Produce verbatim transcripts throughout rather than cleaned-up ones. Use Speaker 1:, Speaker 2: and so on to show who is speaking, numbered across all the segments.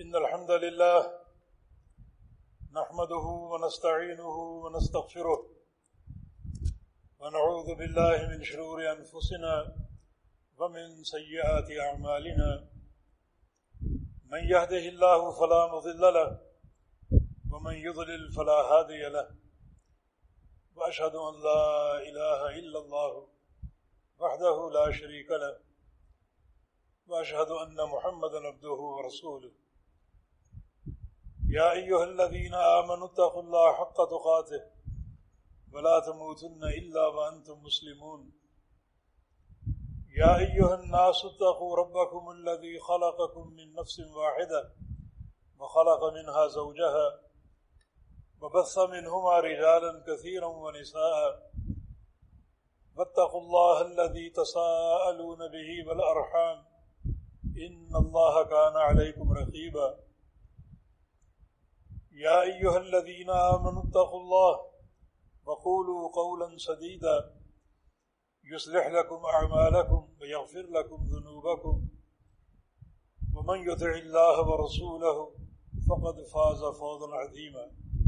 Speaker 1: إن الحمد لله نحمده ونستعينه ونستغفره ونعوذ بالله من شرور أنفسنا ومن سيئات أعمالنا من يهده الله فلا مضل له ومن يضلل فلا هادي له وأشهد أن لا إله إلا الله وحده لا شريك له وأشهد أن محمدا عبده ورسوله يا أيها الذين آمنوا اتقوا الله حق تقاته ولا تموتن إلا وأنتم مسلمون يا أيها الناس اتقوا ربكم الذي خلقكم من نفس واحدة وخلق منها زوجها وبث منهما رجالا كثيرا ونساء واتقوا الله الذي تساءلون به والأرحام إن الله كان عليكم رقيبا يا أيها الذين آمنوا اتقوا الله وقولوا قولا سديدا يصلح لكم أعمالكم ويغفر لكم ذنوبكم ومن يطع الله ورسوله فقد فاز فوزا عظيما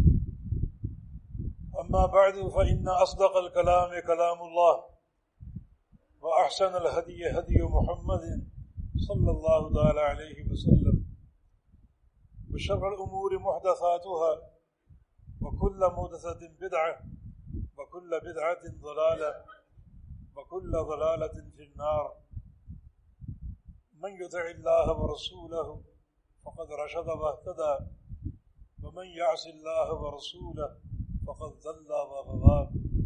Speaker 1: أما بعد فإن أصدق الكلام كلام الله وأحسن الهدي هدي محمد صلى الله تعالى عليه وسلم وشر الأمور محدثاتها وكل محدثة بدعة وكل بدعة ضلالة وكل ضلالة في النار من يطع الله ورسوله فقد رشد واهتدى ومن يعص الله ورسوله فقد ضل وغوى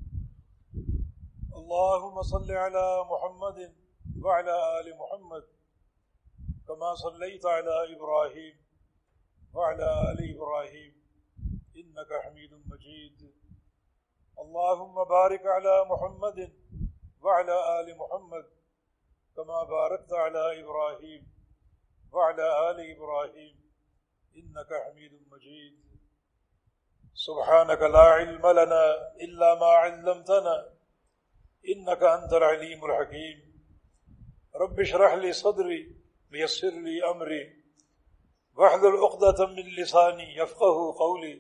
Speaker 1: اللهم صل على محمد وعلى آل محمد كما صليت على إبراهيم وعلى آل إبراهيم إنك حميد مجيد اللهم بارك على محمد وعلى آل محمد كما باركت على إبراهيم وعلى آل إبراهيم إنك حميد مجيد سبحانك لا علم لنا إلا ما علمتنا إنك أنت العليم الحكيم رب اشرح لي صدري ويسر لي أمري واحلل عقدة من لساني يفقهوا قولي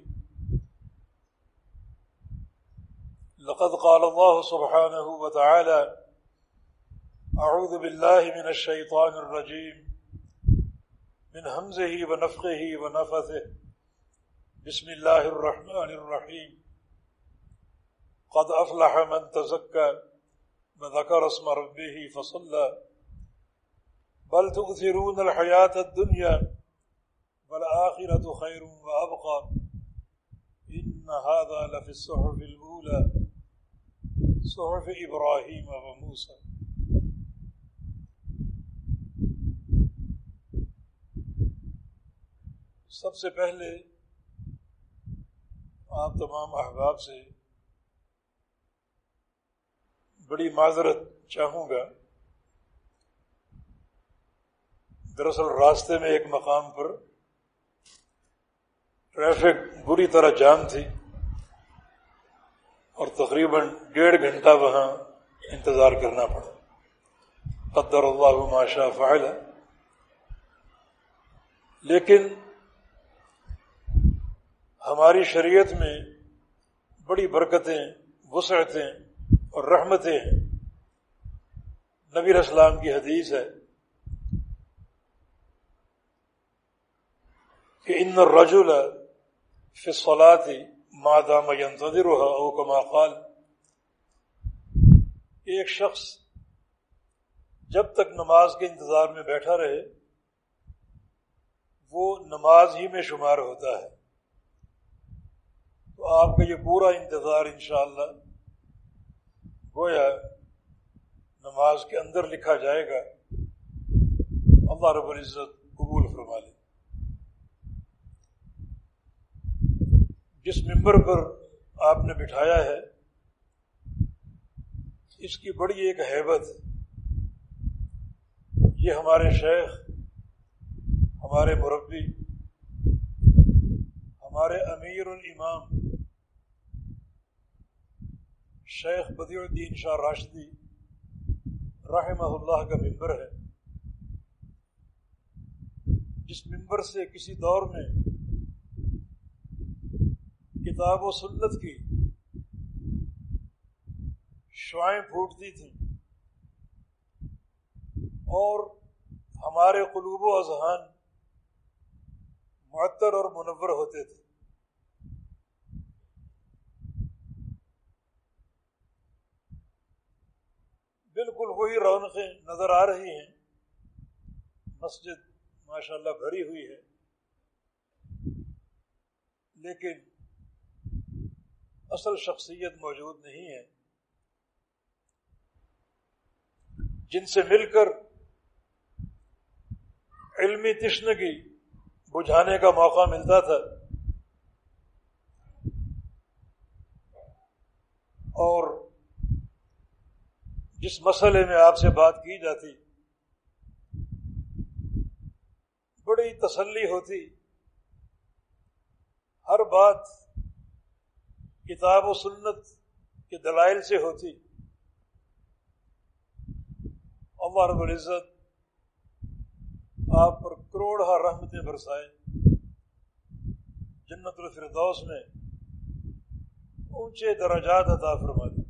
Speaker 1: لقد قال الله سبحانه وتعالى أعوذ بالله من الشيطان الرجيم من همزه ونفخه ونفثه بسم الله الرحمن الرحيم قد أفلح من تزكى وذكر اسم ربه فصلى بل تؤثرون الحياة الدنيا والآخرة خير وأبقى إن هذا لفي الصحف الأولى صحف إبراهيم وموسى. سب سے پہلے آپ تمام احباب سے بڑی معذرت چاہوں گا. دراصل راستے میں ایک مقام پر ٹریفک بری طرح جام تھی اور تقریباً ڈیڑھ گھنٹہ وہاں انتظار کرنا پڑا. قدر اللہ ما شاء فعل. لیکن ہماری شریعت میں بڑی برکتیں، وسعتیں اور رحمتیں ہیں. نبی علیہ السلام کی حدیث ہے کہ ان الرجل فی الصلاۃ ما دام ينتظرها او کما قال. ایک شخص جب تک نماز کے انتظار میں بیٹھا رہے وہ نماز ہی میں شمار ہوتا ہے. تو آپ کا یہ پورا انتظار انشاءاللہ گویا نماز کے اندر لکھا جائے گا. اللہ رب العزت قبول فرما لے. جس ممبر پر آپ نے بٹھایا ہے اس کی بڑی ایک ہیبت. یہ ہمارے شیخ، ہمارے مربی، ہمارے امیر الامام شیخ بدیع الدین شاہ راشدی رحمہ اللہ کا ممبر ہے. جس ممبر سے کسی دور میں کتاب و سنت کی شعائیں پھوٹتی تھیں اور ہمارے قلوب و اذہان معطر اور منور ہوتے تھے، بالکل وہی رونقیں نظر آ رہی ہیں۔ مسجد ماشاءاللہ بھری ہوئی ہے، لیکن اصل شخصیت موجود نہیں ہے جن سے مل کر علمی تشنگی بجھانے کا موقع ملتا تھا اور جس مسئلے میں آپ سے بات کی جاتی بڑی تسلی ہوتی، ہر بات کتاب و سنت کے دلائل سے ہوتی۔ اللہ رب العزت آپ پر کروڑہ رحمتیں برسائے، جنت الفردوس میں اونچے درجات عطا فرما دے،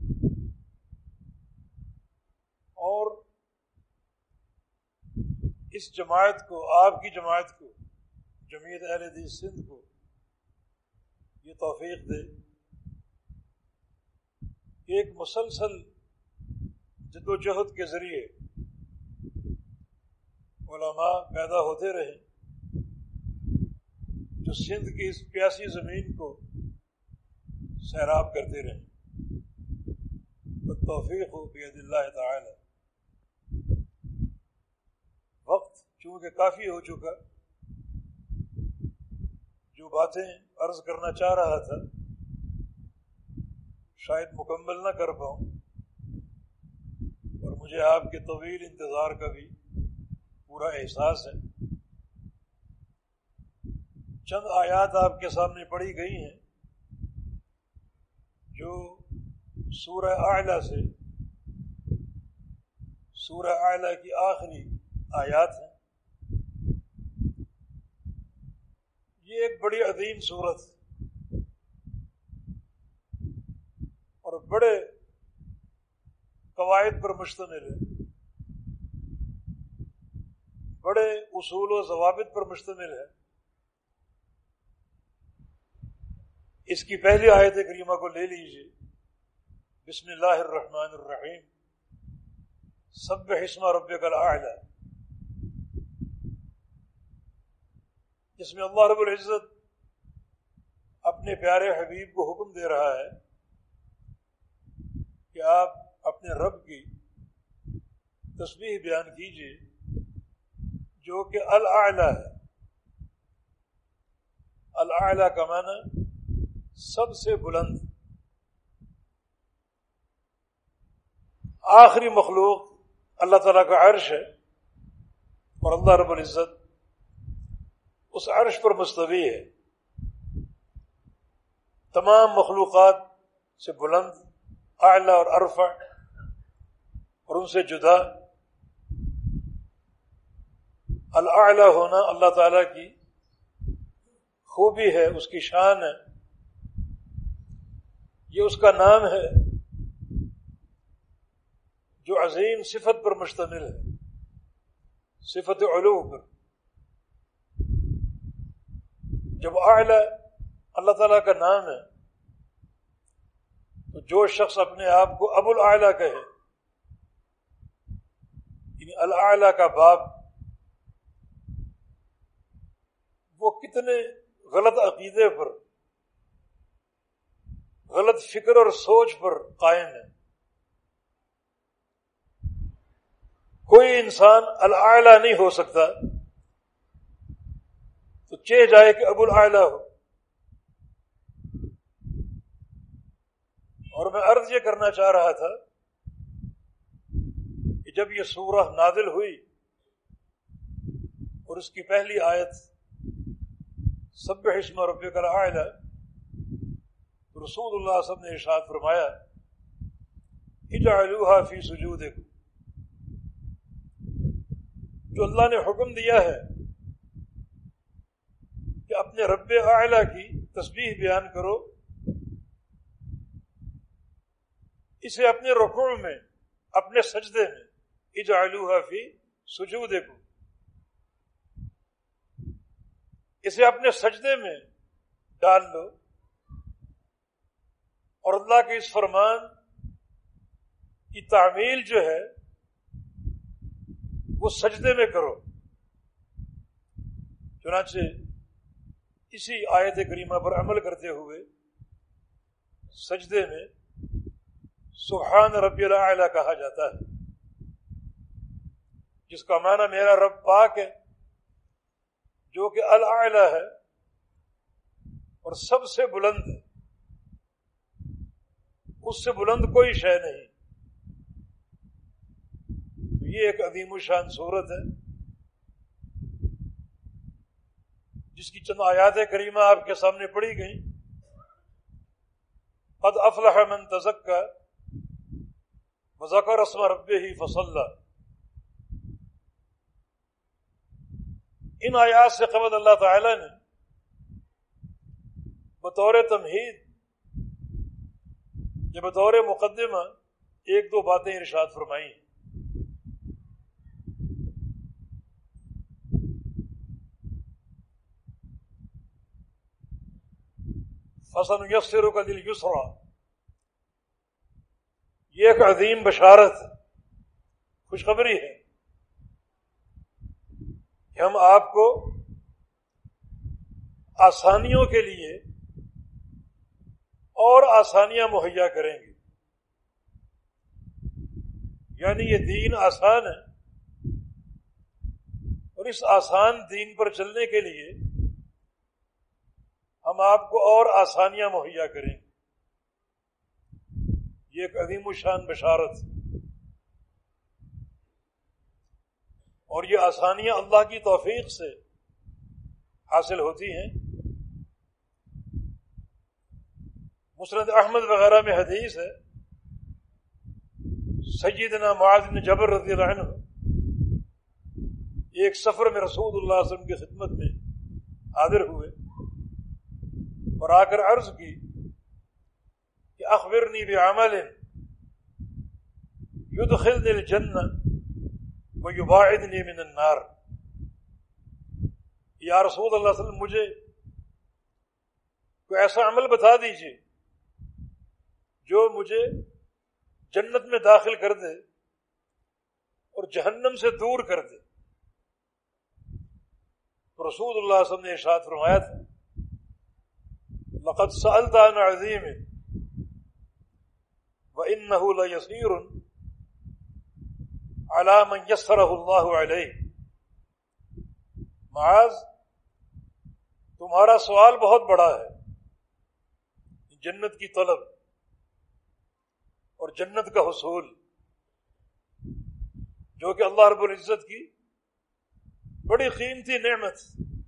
Speaker 1: اور اس جماعت کو، آپ کی جماعت کو، جمعیت اہل حدیث سندھ کو یہ توفیق دے کہ ایک مسلسل جد و جہد کے ذریعے علماء پیدا ہوتے رہیں جو سندھ کی اس پیاسی زمین کو سیراب کرتے رہیں۔ بالتوفیق بید اللہ تعالی۔ وقت چونکہ کافی ہو چکا، جو باتیں عرض کرنا چاہ رہا تھا شاید مکمل نہ کر پاؤں، اور مجھے آپ کے طویل انتظار کا بھی پورا احساس ہے۔ چند آیات آپ کے سامنے پڑھی گئی ہیں جو سورہ اعلیٰ سے سورہ اعلیٰ کی آخری آیات ہیں۔ یہ ایک بڑی عظیم سورت اور بڑے قواعد پر مشتمل ہے، بڑے اصول و ضوابط پر مشتمل ہے۔ اس کی پہلی آیت کریمہ کو لے لیجیے، بسم اللہ الرحمن الرحیم، سبح اسم ربک الاعلی، جس میں اللہ رب العزت اپنے پیارے حبیب کو حکم دے رہا ہے کہ آپ اپنے رب کی تسبیح بیان کیجیے جو کہ الاعلی ہے۔ الاعلی کا معنی سب سے بلند، آخری مخلوق اللہ تعالیٰ کا عرش ہے، اور اللہ رب العزت اس عرش پر مستوی ہے، تمام مخلوقات سے بلند، اعلیٰ اور ارفع، اور ان سے جدا۔ الاعلیٰ ہونا اللہ تعالیٰ کی خوبی ہے، اس کی شان ہے، یہ اس کا نام ہے جو عظیم صفت پر مشتمل ہے، صفت علو پر۔ جب اعلی اللہ تعالیٰ کا نام ہے تو جو شخص اپنے آپ کو ابو الاعلی کہے، یعنی الاعلی کا باپ، وہ کتنے غلط عقیدے پر، غلط فکر اور سوچ پر قائم ہے۔ کوئی انسان الاعلی نہیں ہو سکتا تو چاہے جائے کہ ابو الاعلی ہو۔ اور میں عرض یہ کرنا چاہ رہا تھا کہ جب یہ سورہ نازل ہوئی اور اس کی پہلی آیت سبح اسم ربک الاعلی، تو رسول اللہ صلی اللہ علیہ وسلم نے ارشاد فرمایا اجعلوها فی سجودکم، جو اللہ نے حکم دیا ہے اپنے رب اعلیٰ کی تسبیح بیان کرو، اسے اپنے رکوع میں، اپنے سجدے میں، اجعلوها فی سجودکم، اسے اپنے سجدے میں ڈال لو، اور اللہ کے اس فرمان کی تعمیل جو ہے وہ سجدے میں کرو۔ چنانچہ اسی آیت کریمہ پر عمل کرتے ہوئے سجدے میں سبحان ربی الاعلی کہا جاتا ہے، جس کا معنی میرا رب پاک ہے، جو کہ الاعلی ہے اور سب سے بلند ہے، اس سے بلند کوئی شے نہیں۔ تو یہ ایک عظیم الشان صورت ہے جس کی چند آیات کریمہ آپ کے سامنے پڑھی گئیں۔ قد افلح من تزکا وذکر اسم ربہ فصلی، ان آیات سے قبل اللہ تعالی نے بطور تمہید یا بطور مقدمہ ایک دو باتیں ارشاد فرمائی ہیں۔ فَسَنُيَسِّرُكَ لِلْيُسْرَىٰ، یہ ایک عظیم بشارت، خوشخبری ہے کہ ہم آپ کو آسانیوں کے لیے اور آسانیاں مہیا کریں گے، یعنی یہ دین آسان ہے، اور اس آسان دین پر چلنے کے لیے ہم آپ کو اور آسانیاں مہیا کریں گے۔ یہ ایک عظیم الشان بشارت، اور یہ آسانیاں اللہ کی توفیق سے حاصل ہوتی ہیں۔ مسند احمد وغیرہ میں حدیث ہے، سیدنا معاذ بن جبل رضی اللہ عنہ ایک سفر میں رسول اللہ صلی اللہ علیہ وسلم کی خدمت میں حاضر ہوئے اور آ کر عرض کی کہ اخبرنی بعمل یدخلنی الجنہ ویباعدنی من النار، یا رسول اللہ صلی اللہ علیہ وسلم مجھے کوئی ایسا عمل بتا دیجیے جو مجھے جنت میں داخل کر دے اور جہنم سے دور کر دے۔ تو رسول اللہ صلی اللہ علیہ وسلم نے ارشاد فرمایا تھا، لقد سألت عن عظیم وإنه ليسير على من يسره الله عليه، معاذ تمہارا سوال بہت بڑا ہے، جنت کی طلب اور جنت کا حصول، جو کہ اللہ رب العزت کی بڑی قیمتی نعمت۔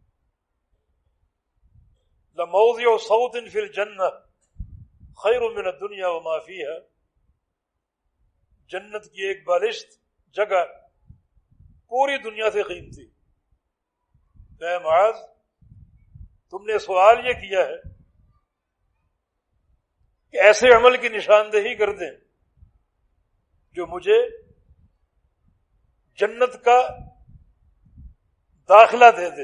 Speaker 1: لموضع صوت فی الجنہ خیر من الدنیا وما فیہا، جنت کی ایک بالشت جگہ پوری دنیا سے قیمتی۔ اے معاذ، تم نے سوال یہ کیا ہے کہ ایسے عمل کی نشاندہی کر دیں جو مجھے جنت کا داخلہ دے دے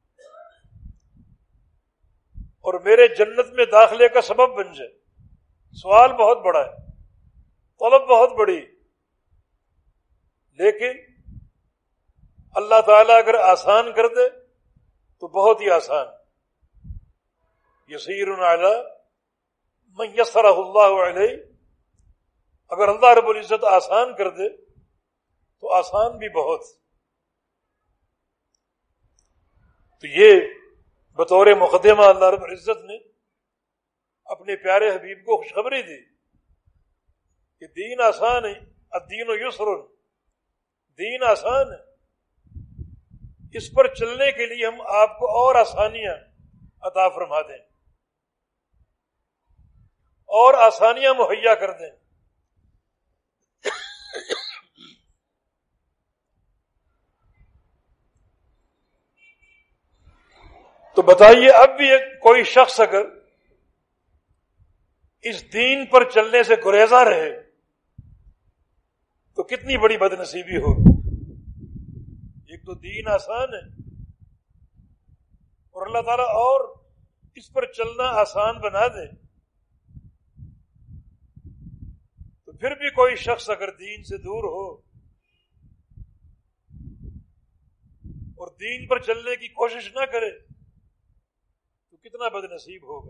Speaker 1: اور میرے جنت میں داخلے کا سبب بن جائے۔ سوال بہت بڑا ہے، طلب بہت بڑی، لیکن اللہ تعالیٰ اگر آسان کر دے تو بہت ہی آسان۔ یسیر علی من یسرہ اللہ علیہ، اگر اللہ رب العزت آسان کر دے تو آسان بھی بہت۔ تو یہ بطور مقدمہ اللہ رب العزت نے اپنے پیارے حبیب کو خوشخبری دی کہ دین آسان ہے، الدین یسر، دین آسان ہے، اس پر چلنے کے لیے ہم آپ کو اور آسانیاں عطا فرما دیں اور آسانیاں مہیا کر دیں۔ تو بتائیے اب بھی ایک کوئی شخص اگر اس دین پر چلنے سے گریزاں رہے تو کتنی بڑی بد نصیبی ہوگی. ایک تو دین آسان ہے اور اللہ تعالیٰ اور اس پر چلنا آسان بنا دے، تو پھر بھی کوئی شخص اگر دین سے دور ہو اور دین پر چلنے کی کوشش نہ کرے تو کتنا بد نصیب ہوگا.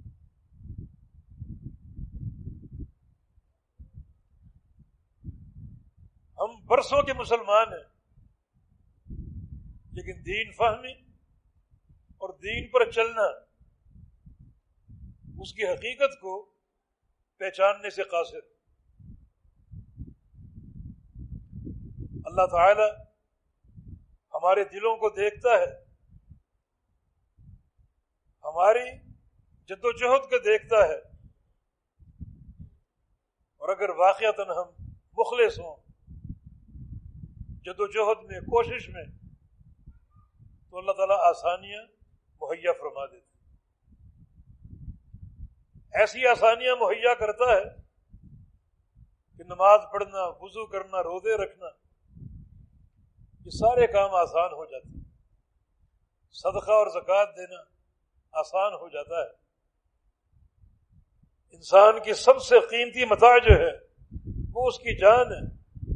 Speaker 1: ہم برسوں کے مسلمان ہیں لیکن دین فہمی اور دین پر چلنا، اس کی حقیقت کو پہچاننے سے قاصر. اللہ تعالی ہمارے دلوں کو دیکھتا ہے، ہماری جد و جہد کو دیکھتا ہے، اور اگر واقعتاً ہم مخلص ہوں جد و جہد میں، کوشش میں، تو اللہ تعالیٰ آسانیاں مہیا فرما دیتے. ایسی آسانیاں مہیا کرتا ہے کہ نماز پڑھنا، وضو کرنا، روزے رکھنا، یہ سارے کام آسان ہو جاتے ہیں. صدقہ اور زکوٰۃ دینا آسان ہو جاتا ہے. انسان کی سب سے قیمتی متاع جو ہے وہ اس کی جان ہے.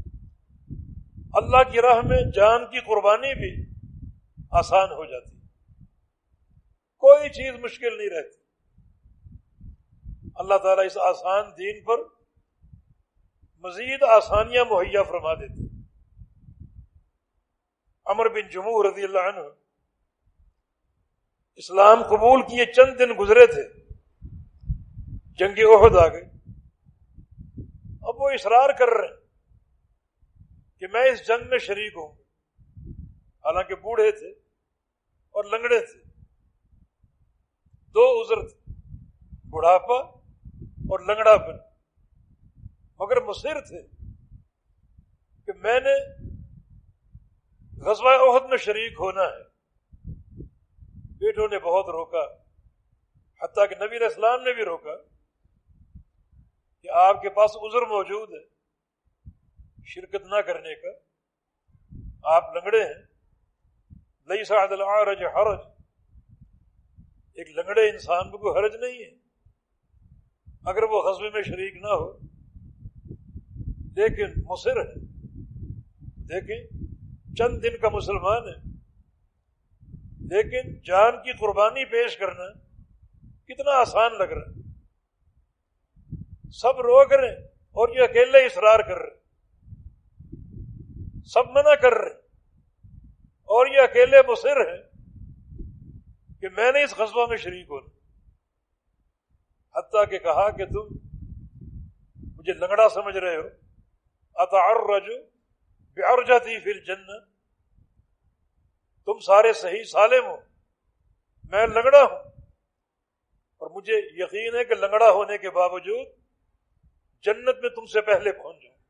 Speaker 1: اللہ کی راہ میں جان کی قربانی بھی آسان ہو جاتی ہے، کوئی چیز مشکل نہیں رہتی. اللہ تعالیٰ اس آسان دین پر مزید آسانیاں مہیا فرما دیتے. عمر بن جموح رضی اللہ عنہ اسلام قبول کیے چند دن گزرے تھے، جنگ احد آ گئی. اب وہ اصرار کر رہے ہیں کہ میں اس جنگ میں شریک ہوں، حالانکہ بوڑھے تھے اور لنگڑے تھے. دو عذر تھے، بڑھاپا اور لنگڑا پن، مگر مصر تھے کہ میں نے غزوہ احد میں شریک ہونا ہے. بیٹوں نے بہت روکا، حتیٰ کہ نبی علیہ السلام نے بھی روکا کہ آپ کے پاس عذر موجود ہے شرکت نہ کرنے کا، آپ لنگڑے ہیں. لیس علی الاعرج حرج، ایک لنگڑے انسان کو کوئی حرج نہیں ہے اگر وہ غزوے میں شریک نہ ہو، لیکن مصر ہے. دیکھیں چند دن کا مسلمان ہے لیکن جان کی قربانی پیش کرنا کتنا آسان لگ رہا ہے. سب روک رہے ہیں اور یہ اکیلے اصرار کر رہے، سب منع کر رہے اور یہ اکیلے مصر ہیں کہ میں نے اس غزوہ میں شریک ہونا. حتیٰ کہ کہا کہ تم مجھے لنگڑا سمجھ رہے ہو، اتعرج بعرجتی فی الجنہ، تم سارے صحیح سالم ہو، میں لنگڑا ہوں اور مجھے یقین ہے کہ لنگڑا ہونے کے باوجود جنت میں تم سے پہلے پہنچ جاؤں.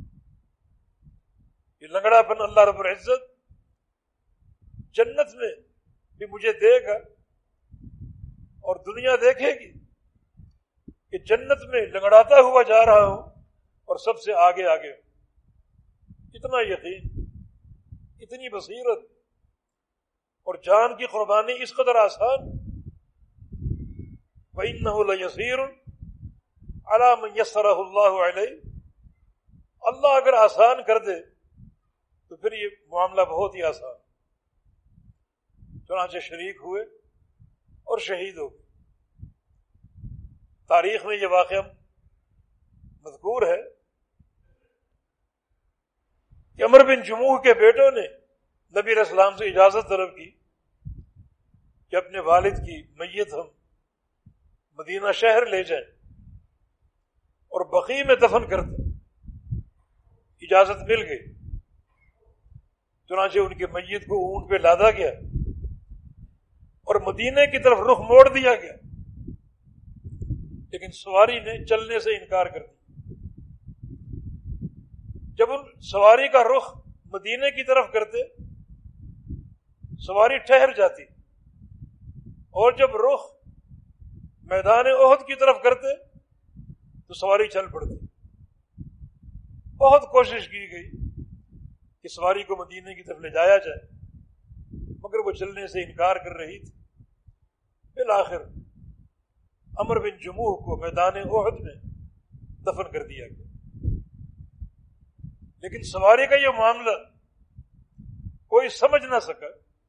Speaker 1: یہ لنگڑا پن اللہ رب العزت جنت میں بھی مجھے دے گا اور دنیا دیکھے گی کہ جنت میں لنگڑاتا ہوا جا رہا ہوں اور سب سے آگے آگے ہوں. اتنا یقین، اتنی بصیرت اور جان کی قربانی اس قدر آسان. وَإِنَّهُ لَيَسِيرٌ عَلَى مَنْ يَسَّرَهُ اللَّهُ عَلَيْهِ، اللہ اگر آسان کر دے تو پھر یہ معاملہ بہت ہی آسان. چنانچہ شریک ہوئے اور شہید ہو گئے. تاریخ میں یہ واقعہ مذکور ہے کہ عمر بن جموح کے بیٹوں نے نبی علیہ السلام سے اجازت طلب کی کہ اپنے والد کی میت ہم مدینہ شہر لے جائیں اور بقیع میں دفن کر دیں. اجازت مل گئی. چنانچہ ان کی میت کو اونٹ پہ لادا گیا اور مدینے کی طرف رخ موڑ دیا گیا، لیکن سواری نے چلنے سے انکار کر دیا. جب ان سواری کا رخ مدینے کی طرف کرتے، سواری ٹھہر جاتی اور جب رخ میدان احد کی طرف کرتے تو سواری چل پڑتی. بہت کوشش کی گئی کہ سواری کو مدینے کی طرف لے جایا جائے، مگر وہ چلنے سے انکار کر رہی تھی. بالآخر عمر بن جموح کو میدان احد میں دفن کر دیا گیا. لیکن سواری کا یہ معاملہ کوئی سمجھ نہ سکا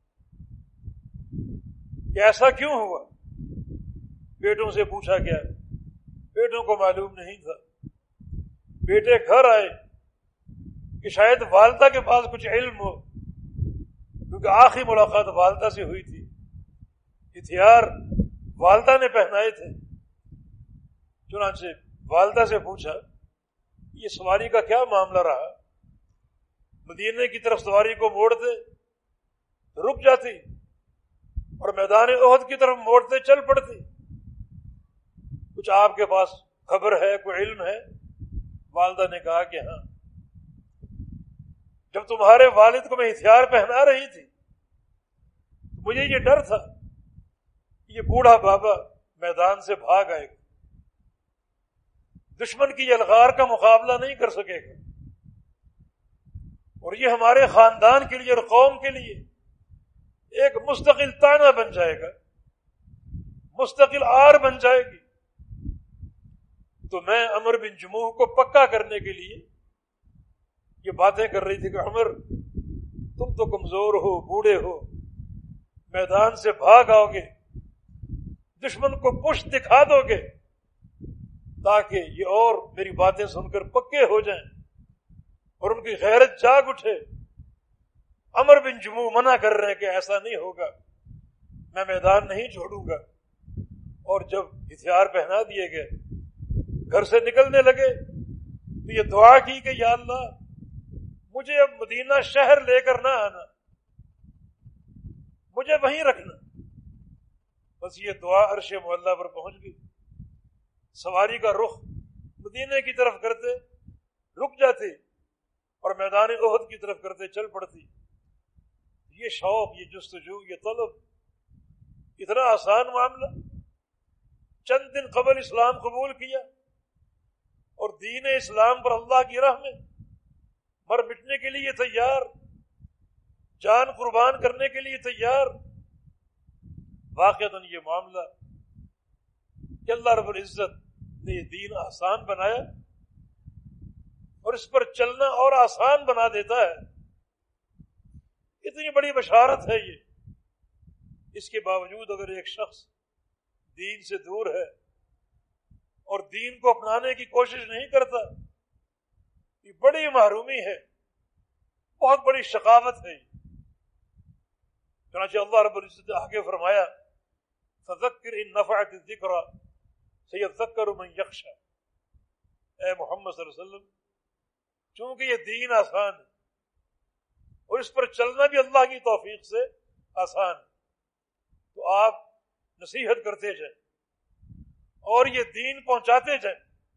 Speaker 1: کہ ایسا کیوں ہوا. بیٹوں سے پوچھا گیا، بیٹوں کو معلوم نہیں تھا. بیٹے گھر آئے کہ شاید والدہ کے پاس کچھ علم ہو، کیونکہ آخری ملاقات والدہ سے ہوئی تھی. ہتھیار والدہ نے پہنائے تھے. چنانچہ والدہ سے پوچھا یہ سواری کا کیا معاملہ رہا؟ مدینے کی طرف سواری کو موڑتے رک جاتی اور میدان احد کی طرف موڑتے چل پڑتی. کچھ آپ کے پاس خبر ہے، کوئی علم ہے؟ والدہ نے کہا کہ ہاں، جب تمہارے والد کو میں ہتھیار پہنا رہی تھی تو مجھے یہ ڈر تھا یہ بوڑھا بابا میدان سے بھاگ آئے گا، دشمن کی یلغار کا مقابلہ نہیں کر سکے گا، اور یہ ہمارے خاندان کے لیے اور قوم کے لیے ایک مستقل تانا بن جائے گا، مستقل آر بن جائے گی. تو میں عمر بن جموح کو پکا کرنے کے لیے یہ باتیں کر رہی تھی کہ عمر تم تو کمزور ہو، بوڑھے ہو، میدان سے بھاگ آؤ گے، دشمن کو پشت دکھا دو گے، تاکہ یہ اور میری باتیں سن کر پکے ہو جائیں اور ان کی غیرت جاگ اٹھے. عمر بن جموح منع کر رہے ہیں کہ ایسا نہیں ہوگا، میں میدان نہیں چھوڑوں گا. اور جب ہتھیار پہنا دیے گئے، گھر سے نکلنے لگے تو یہ دعا کی کہ یا اللہ مجھے اب مدینہ شہر لے کر نہ آنا، مجھے وہیں رکھنا. بس یہ دعا عرش معلیٰ پر پہنچ گئی. سواری کا رخ مدینے کی طرف کرتے رک جاتی اور میدان احد کی طرف کرتے چل پڑتی. یہ شوق، یہ جستجو، یہ طلب، اتنا آسان معاملہ. چند دن قبل اسلام قبول کیا اور دین اسلام پر اللہ کی راہ میں مر مٹنے کے لیے تیار، جان قربان کرنے کے لیے تیار. واقعتاً یہ معاملہ کہ اللہ رب العزت نے یہ دین آسان بنایا اور اس پر چلنا اور آسان بنا دیتا ہے. اتنی بڑی بشارت ہے یہ. اس کے باوجود اگر ایک شخص دین سے دور ہے اور دین کو اپنانے کی کوشش نہیں کرتا، یہ بڑی محرومی ہے، بہت بڑی شقاوت ہے. چنانچہ اللہ رب العزت نے آگے فرمایا فذکر ان نفعت الذکری سیذکر من یخشی. اے محمد صلی اللہ علیہ وسلم، چونکہ یہ دین آسان ہے اور اس پر چلنا بھی اللہ کی توفیق سے آسان ہے، تو آپ نصیحت کرتے جائیں اور یہ دین پہنچاتے جائیں،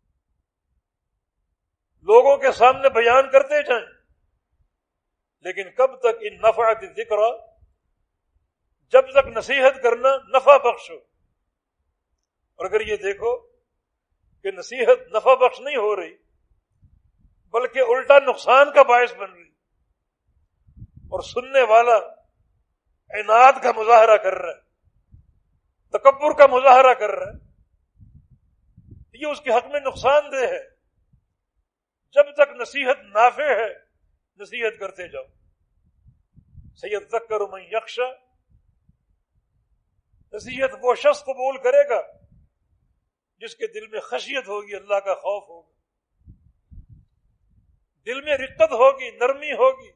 Speaker 1: لوگوں کے سامنے بیان کرتے جائیں. لیکن کب تک؟ ان نفعت الذکر، جب تک نصیحت کرنا نفع بخش ہو. اور اگر یہ دیکھو کہ نصیحت نفع بخش نہیں ہو رہی بلکہ الٹا نقصان کا باعث بن رہی اور سننے والا عناد کا مظاہرہ کر رہا ہے، تکبر کا مظاہرہ کر رہا ہے، یہ اس کے حق میں نقصان دہ ہے. جب تک نصیحت نافع ہے نصیحت کرتے جاؤ. سیذکر من یخشی، نصیحت وہ شخص قبول کرے گا جس کے دل میں خشیت ہوگی، اللہ کا خوف ہوگا، دل میں رقت ہوگی، نرمی ہوگی،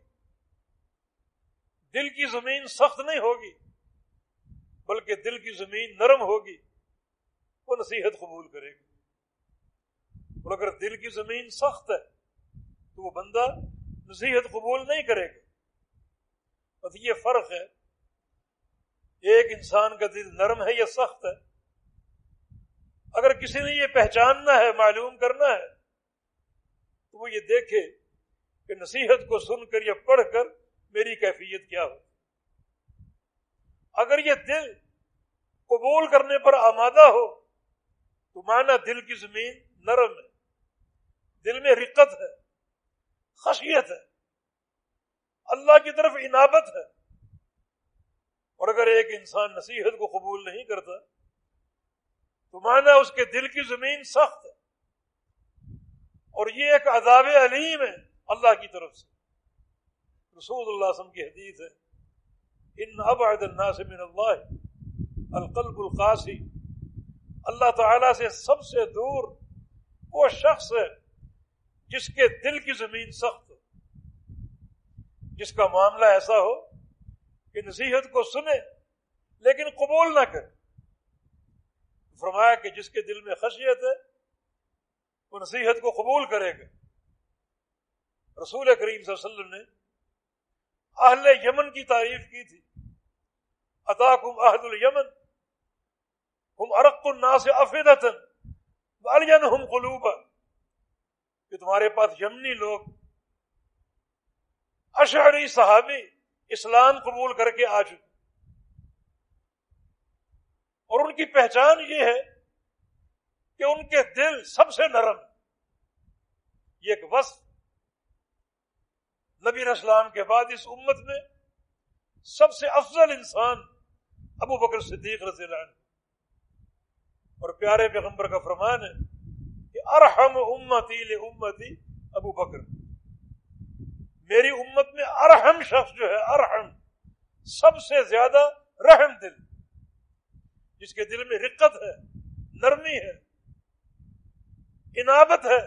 Speaker 1: دل کی زمین سخت نہیں ہوگی بلکہ دل کی زمین نرم ہوگی، وہ نصیحت قبول کرے گی. اور اگر دل کی زمین سخت ہے تو وہ بندہ نصیحت قبول نہیں کرے گا. بس یہ فرق ہے، ایک انسان کا دل نرم ہے یا سخت ہے. اگر کسی نے یہ پہچاننا ہے، معلوم کرنا ہے، تو وہ یہ دیکھے کہ نصیحت کو سن کر یا پڑھ کر میری کیفیت کیا ہو. اگر یہ دل قبول کرنے پر آمادہ ہو تو مانا دل کی زمین نرم ہے، دل میں رقت ہے، خشیت ہے، اللہ کی طرف انابت ہے۔ اور اگر ایک انسان نصیحت کو قبول نہیں کرتا تو مانا اس کے دل کی زمین سخت ہے، اور یہ ایک عذاب علیم ہے اللہ کی طرف سے۔ رسول اللہ صلی اللہ علیہ وسلم کی حدیث ہے، ان ابعد الناس من اللہ القلب القاسی، اللہ تعالیٰ سے سب سے دور وہ شخص ہے جس کے دل کی زمین سخت ہو، جس کا معاملہ ایسا ہو کہ نصیحت کو سنے لیکن قبول نہ کرے۔ فرمایا کہ جس کے دل میں خشیت ہے وہ نصیحت کو قبول کرے گا۔ رسول کریم صلی اللہ علیہ وسلم نے اہل یمن کی تعریف کی تھی، اتاکم اہل الیمن ہم ارق الناس افئدۃ والینہم قلوبا، کہ تمہارے پاس یمنی لوگ اشعری صحابی اسلام قبول کر کے آ چکے، اور ان کی پہچان یہ ہے کہ ان کے دل سب سے نرم۔ یہ ایک وصف نبی علیہ السلام کے بعد اس امت میں سب سے افضل انسان ابو بکر صدیق رضی اللہ عنہ، اور پیارے پیغمبر کا فرمان ہے کہ ارحم امتی لامتی ابو بکر، میری امت میں ارحم شخص جو ہے، ارحم سب سے زیادہ رحم دل، جس کے دل میں رقت ہے، نرمی ہے، انابت ہے،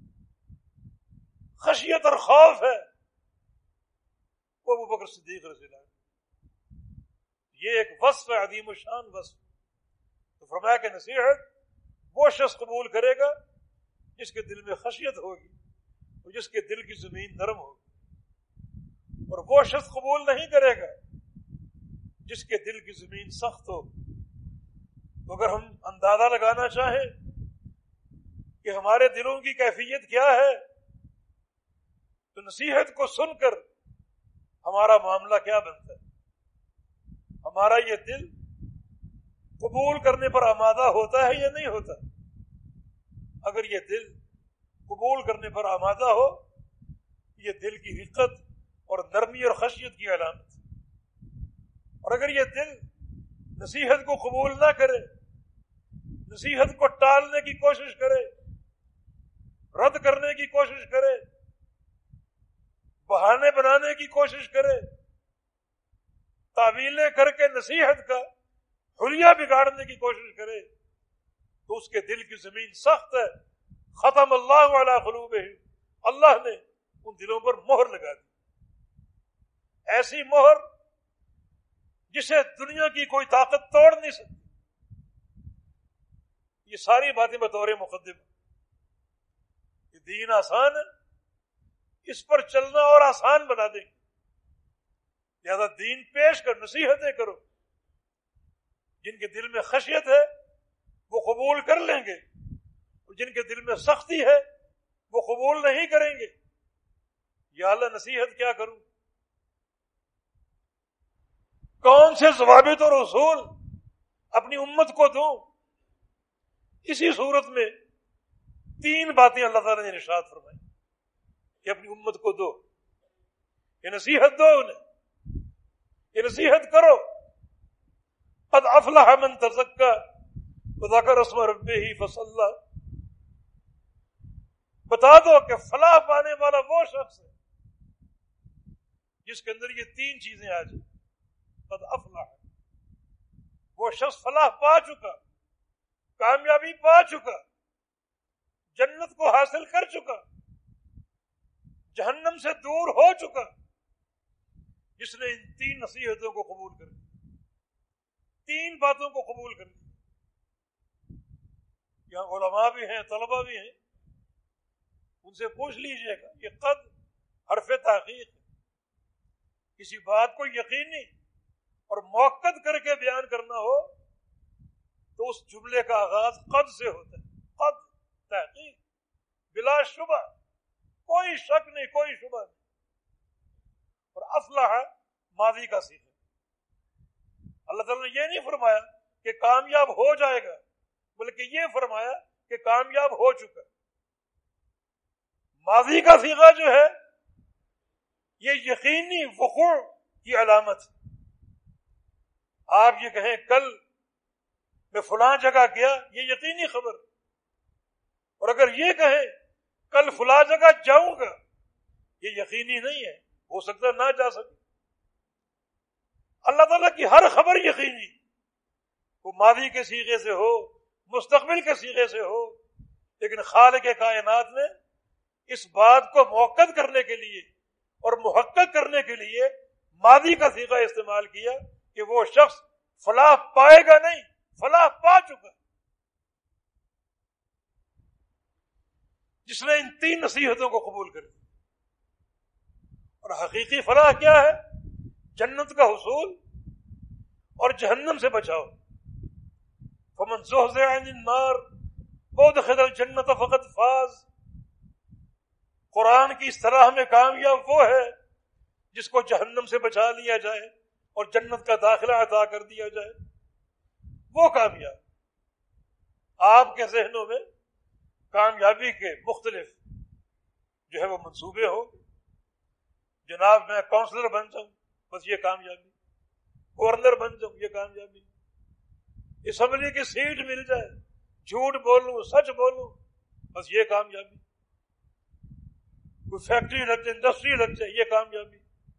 Speaker 1: خشیت اور خوف ہے، وہ ابو بکر صدیق رضی اللہ عنہ۔ یہ ایک وصف ہے، عظیم الشان وصف۔ تو فرمایا کہ نصیحت وہ شخص قبول کرے گا جس کے دل میں خشیت ہوگی اور جس کے دل کی زمین نرم ہوگی، اور وہ شخص قبول نہیں کرے گا جس کے دل کی زمین سخت ہو۔ تو اگر ہم اندازہ لگانا چاہیں کہ ہمارے دلوں کی کیفیت کیا ہے تو نصیحت کو سن کر ہمارا معاملہ کیا بنتا ہے؟ ہمارا یہ دل قبول کرنے پر آمادہ ہوتا ہے یا نہیں ہوتا؟ اگر یہ دل قبول کرنے پر آمادہ ہو، یہ دل کی رقت اور نرمی اور خشیت کی علامت ہے۔ اور اگر یہ دل نصیحت کو قبول نہ کرے، نصیحت کو ٹالنے کی کوشش کرے، رد کرنے کی کوشش کرے، بہانے بنانے کی کوشش کرے، تعویلیں کر کے نصیحت کا حلیہ بگاڑنے کی کوشش کرے، تو اس کے دل کی زمین سخت ہے۔ ختم اللہ علی قلوبہم، اللہ نے ان دلوں پر مہر لگا دی، ایسی مہر جسے دنیا کی کوئی طاقت توڑ نہیں سکتی۔ یہ ساری باتیں بطور مقدمہ، یہ دین آسان ہے، اس پر چلنا اور آسان بنا دیں گے۔ لہذا دین پیش کر، نصیحتیں کرو، جن کے دل میں خشیت ہے وہ قبول کر لیں گے، اور جن کے دل میں سختی ہے وہ قبول نہیں کریں گے۔ یا اللہ نصیحت کیا کروں؟ کون سے ضوابط اور اصول اپنی امت کو دوں؟ اسی صورت میں تین باتیں اللہ تعالیٰ نے ارشاد فرمائی کہ اپنی امت کو دو، یہ نصیحت دو انہیں، یہ نصیحت کرو۔ قد افلح من تزکا وذکر اسم ربہ فصلی، بتا دو کہ فلاح پانے والا وہ شخص ہے جس کے اندر یہ تین چیزیں آ جائیں۔ قد افلح، وہ شخص فلاح پا چکا، کامیابی پا چکا، جنت کو حاصل کر چکا، جہنم سے دور ہو چکا، جس نے ان تین نصیحتوں کو قبول کر لیا، تین باتوں کو قبول کر لیا۔ یہاں علماء بھی ہیں، طلباء بھی ہیں، ان سے پوچھ لیجئے گا، یہ قد حرف تحقیق ہے، کسی بات کو یقینی اور موقت کر کے بیان کرنا ہو تو اس جملے کا آغاز قد سے ہوتا ہے۔ قد تحقیق، بلا شبہ، کوئی شک نہیں، کوئی شبہ نہیں۔ اور افلح ماضی کا صیغہ، اللہ تعالیٰ نے یہ نہیں فرمایا کہ کامیاب ہو جائے گا، بلکہ یہ فرمایا کہ کامیاب ہو چکا۔ ماضی کا صیغہ جو ہے یہ یقینی وقوع کی علامت۔ آپ یہ کہیں کل میں فلاں جگہ گیا، یہ یقینی خبر، اور اگر یہ کہیں کل فلاں جگہ جاؤں گا، یہ یقینی نہیں ہے، ہو سکتا ہے نہ جا سکے۔ اللہ تعالیٰ کی ہر خبر یقینی، وہ ماضی کے صیغے سے ہو، مستقبل کے صیغے سے ہو، لیکن خالق کائنات نے اس بات کو مؤکد کرنے کے لیے اور محقق کرنے کے لیے ماضی کا صیغہ استعمال کیا کہ وہ شخص فلاح پائے گا نہیں، فلاح پا چکا، جس نے ان تین نصیحتوں کو قبول کر لیا۔ اور حقیقی فلاح کیا ہے؟ جنت کا حصول اور جہنم سے بچاؤ۔ فمن زحزح عن النار وادخل الجنة فقد فاز۔ قرآن کی اصطلاح میں کامیاب وہ ہے جس کو جہنم سے بچا لیا جائے اور جنت کا داخلہ عطا کر دیا جائے، وہ کامیاب۔ آپ کے ذہنوں میں کامیابی کے مختلف جو ہے وہ منصوبے ہوں، جناب میں کاؤنسلر بن جاؤں، بس یہ کامیابی، گورنر بن جاؤں، یہ کامیابی، اسمبلی کی سیٹ مل جائے، جھوٹ بولوں سچ بولوں، بس یہ کامیابی، کوئی فیکٹری لگ جائے، انڈسٹری لگ جائے، یہ کامیابی۔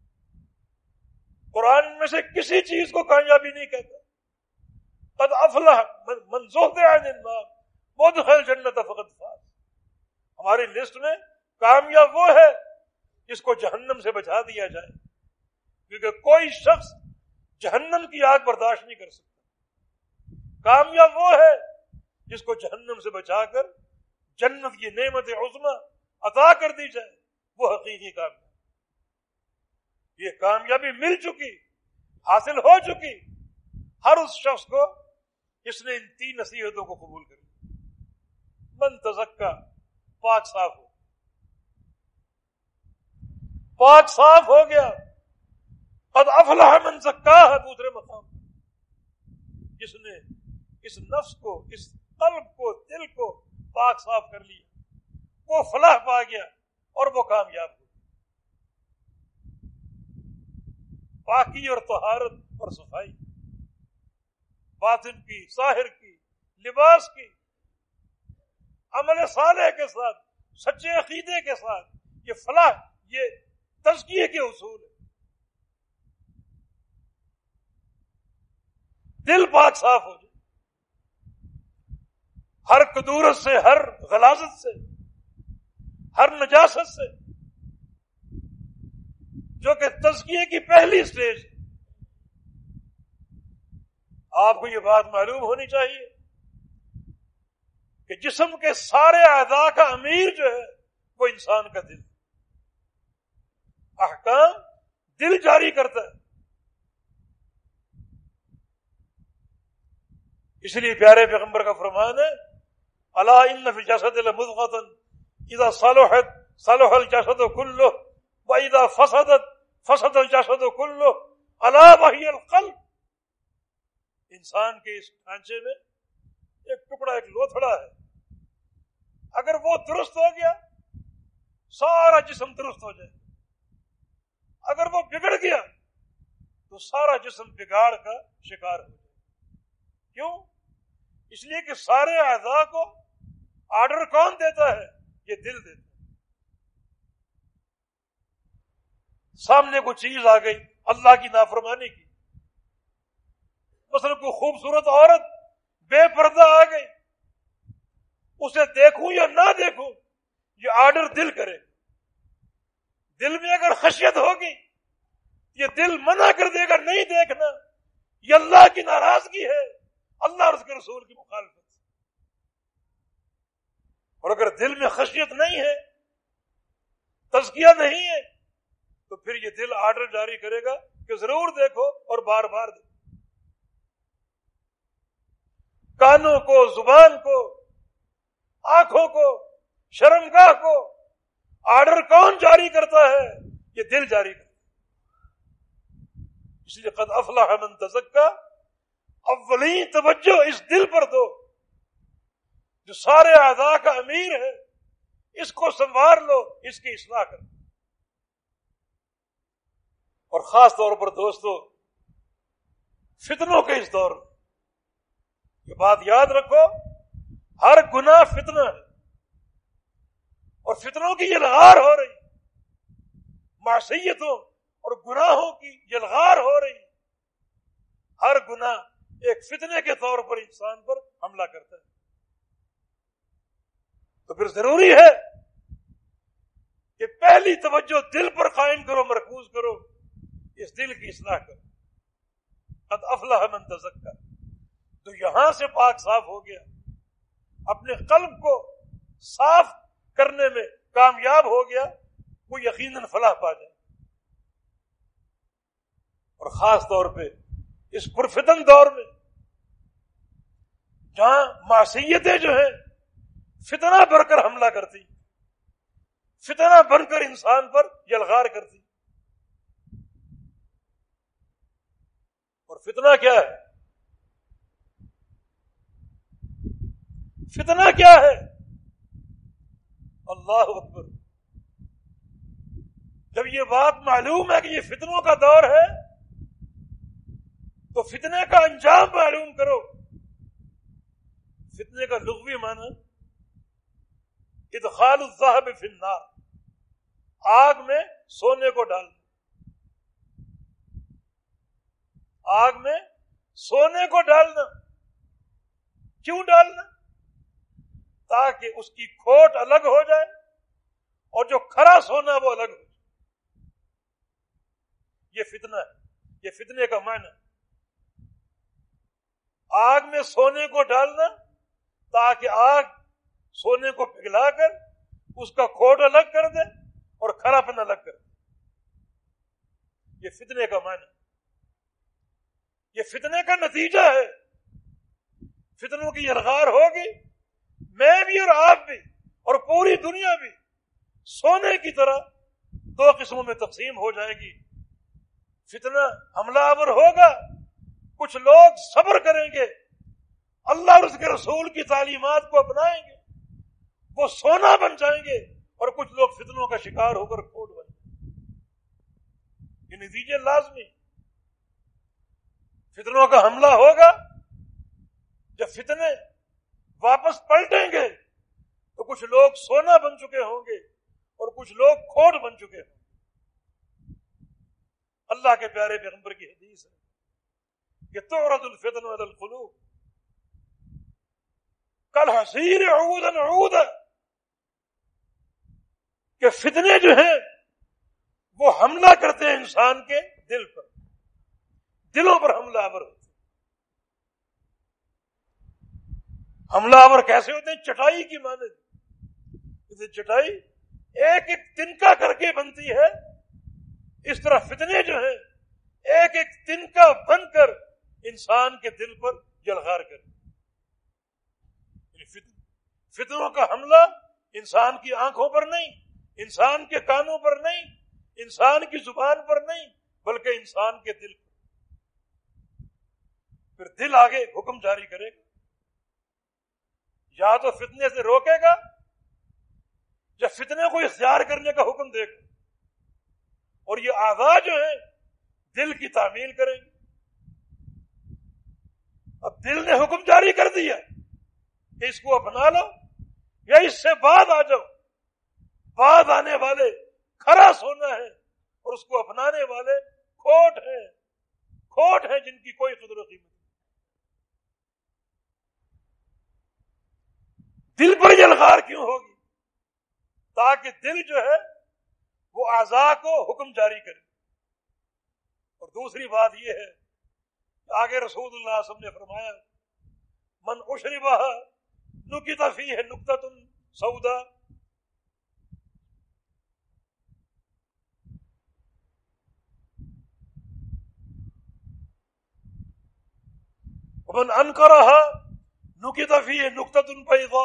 Speaker 1: قرآن میں سے کسی چیز کو کامیابی نہیں کہتا۔ قد افلح من زحزح عن النار وادخل الجنة فقد فاز۔ ہماری لسٹ میں کامیاب وہ ہے جس کو جہنم سے بچا دیا جائے، کیونکہ کوئی شخص جہنم کی آگ برداشت نہیں کر سکتا۔ کامیاب وہ ہے جس کو جہنم سے بچا کر جنت کی نعمت عظمی عطا کر دی جائے، وہ حقیقی کامیاب۔ یہ کامیابی مل چکی، حاصل ہو چکی ہر اس شخص کو جس نے ان تین نصیحتوں کو قبول کر لیا۔ من تزکا، پاک صاف ہو، پاک صاف ہو گیا۔ قد افلح من زکاہا، دوسرے مقام، جس نے اس نفس کو، اس قلب کو، دل کو پاک صاف کر لیا، وہ فلاح پا گیا اور وہ کامیاب ہو۔ پاکی اور طہارت اور صفائی، باطن کی، ظاہر کی، لباس کی، عمل صالح کے ساتھ، سچے عقیدے کے ساتھ، یہ فلاح، یہ تزکیے کے اصول ہے۔ دل پاک صاف ہو جائے، ہر کدورت سے، ہر غلاظت سے، ہر نجاست سے، جو کہ تزکیے کی پہلی سٹیج ہے۔ آپ کو یہ بات معلوم ہونی چاہیے کہ جسم کے سارے اعضاء کا امیر جو ہے وہ انسان کا دل، احکام دل جاری کرتا ہے۔ اس لیے پیارے پیغمبر کا فرمان ہے، الا ان فی الجسد لمضغۃ اذا صلحت صلح الجسد كله واذا فسدت فسد الجسد كله الا وهي القلب۔ انسان کے اس ڈھانچے میں ایک ٹکڑا، ایک لوتھڑا ہے، اگر وہ درست ہو گیا سارا جسم درست ہو جائے، اگر وہ بگڑ گیا تو سارا جسم بگاڑ کا شکار ہو جائے۔ کیوں؟ اس لیے کہ سارے اعضاء کو آرڈر کون دیتا ہے؟ یہ دل دیتا ہے۔ سامنے کوئی چیز آ گئی اللہ کی نافرمانی کی، مثلا کوئی خوبصورت عورت بے پردہ آ گئی، اسے دیکھوں یا نہ دیکھوں یہ آرڈر دل کرے۔ دل میں اگر خشیت ہوگی یہ دل منع کر دے گا، نہیں دیکھنا، یہ اللہ کی ناراضگی ہے، اللہ اور اس کے رسول کی مخالفت۔ اور اگر دل میں خشیت نہیں ہے، تزکیہ نہیں ہے، تو پھر یہ دل آرڈر جاری کرے گا کہ ضرور دیکھو اور بار بار دیکھو۔ کانوں کو، زبان کو، آنکھوں کو، شرمگاہ کو آرڈر کون جاری کرتا ہے؟ یہ دل جاری کرتا ہے۔ اس لیے قد افلح من تزکا اولین توجہ اس دل پر دو جو سارے اعضاء کا امیر ہے، اس کو سنوار لو، اس کی اصلاح کرو۔ اور خاص طور پر دوستو فتنوں کے اس دور میں یہ بات یاد رکھو، ہر گناہ فتنہ ہے، اور فتنوں کی یلغار ہو رہی، معصیتوں اور گناہوں کی یلغار ہو رہی۔ ہر گناہ ایک فتنے کے طور پر انسان پر حملہ کرتا ہے، تو پھر ضروری ہے کہ پہلی توجہ دل پر قائم کرو، مرکوز کرو، اس دل کی اصلاح کرو۔ قد افلح من تزکا، تو یہاں سے پاک صاف ہو گیا، اپنے قلب کو صاف کرنے میں کامیاب ہو گیا، وہ یقیناً فلاح پا جائے۔ اور خاص طور پہ اس پرفتن دور میں جہاں معصیتیں جو ہیں فتنہ بن کر حملہ کرتی، فتنہ بن کر انسان پر یلغار کرتی، اور فتنہ کیا ہے؟ فتنہ کیا ہے؟ اللہ اکبر۔ جب یہ بات معلوم ہے کہ یہ فتنوں کا دور ہے تو فتنے کا انجام معلوم کرو۔ فتنے کا لغوی معنی ادخال الذهب فی النار، آگ میں سونے کو ڈالنا، آگ میں سونے کو ڈالنا۔ کیوں ڈالنا؟ تاکہ اس کی کھوٹ الگ ہو جائے اور جو کھرا سونا وہ الگ ہو جائے۔ یہ فتنہ ہے، یہ فتنے کا معنی۔ آگ میں سونے کو ڈالنا تاکہ آگ سونے کو پگھلا کر اس کا کھوٹ الگ کر دے اور کھرا پن الگ کر دے۔ یہ فتنے کا معنی، یہ فتنے کا نتیجہ ہے۔ فتنوں کی یلغار ہوگی، میں بھی اور آپ بھی اور پوری دنیا بھی سونے کی طرح دو قسموں میں تقسیم ہو جائے گی۔ فتنہ حملہ آور ہوگا، کچھ لوگ صبر کریں گے، اللہ اور اس کے رسول کی تعلیمات کو اپنائیں گے، وہ سونا بن جائیں گے، اور کچھ لوگ فتنوں کا شکار ہو کر کھوٹ بن جائیں گے۔ یہ نتیجے لازمی۔ فتنوں کا حملہ ہوگا، جب فتنے واپس پلٹیں گے تو کچھ لوگ سونا بن چکے ہوں گے اور کچھ لوگ کھوٹ بن چکے ہوں گے۔ اللہ کے پیارے پیغمبر کی حدیث ہے کہ تعرض الفتن علی القلوب کالحصیر عودا عودا، کہ فتنے جو ہیں وہ حملہ کرتے ہیں انسان کے دل پر، دلوں پر حملہ آور ہوتے ہیں۔ حملہ آور کیسے ہوتے ہیں؟ چٹائی کی مانند، جیسے چٹائی ایک ایک تنکا کر کے بنتی ہے، اس طرح فتنے جو ہیں ایک ایک تنکا بن کر انسان کے دل پر یلغار کرتے۔ فتنوں کا حملہ انسان کی آنکھوں پر نہیں، انسان کے کانوں پر نہیں، انسان کی زبان پر نہیں، بلکہ انسان کے دل پر۔ پھر دل آگے حکم جاری کرے گا، یا تو فتنے سے روکے گا یا فتنے کو اختیار کرنے کا حکم دے گا، اور یہ اعضاء جو ہیں دل کی تعمیل کریں گے۔ اب دل نے حکم جاری کر دیا کہ اس کو اپنا لو یا اس سے بعد آ جاؤ، بعد آنے والے کھرا سونا ہے اور اس کو اپنانے والے کھوٹ ہیں، کھوٹ ہیں جن کی کوئی قدر و قیمت نہیں۔ دل پر یلغار کیوں ہوگی؟ تاکہ دل جو ہے وہ اعضاء کو حکم جاری کرے۔ اور دوسری بات یہ ہے کہ آگے رسول اللہ صلی اللہ علیہ وسلم نے فرمایا من اشربہ نکت فیہ نکتۃ سودا، ومن انکرہ نکت فیہ نکتۃ بیضاء۔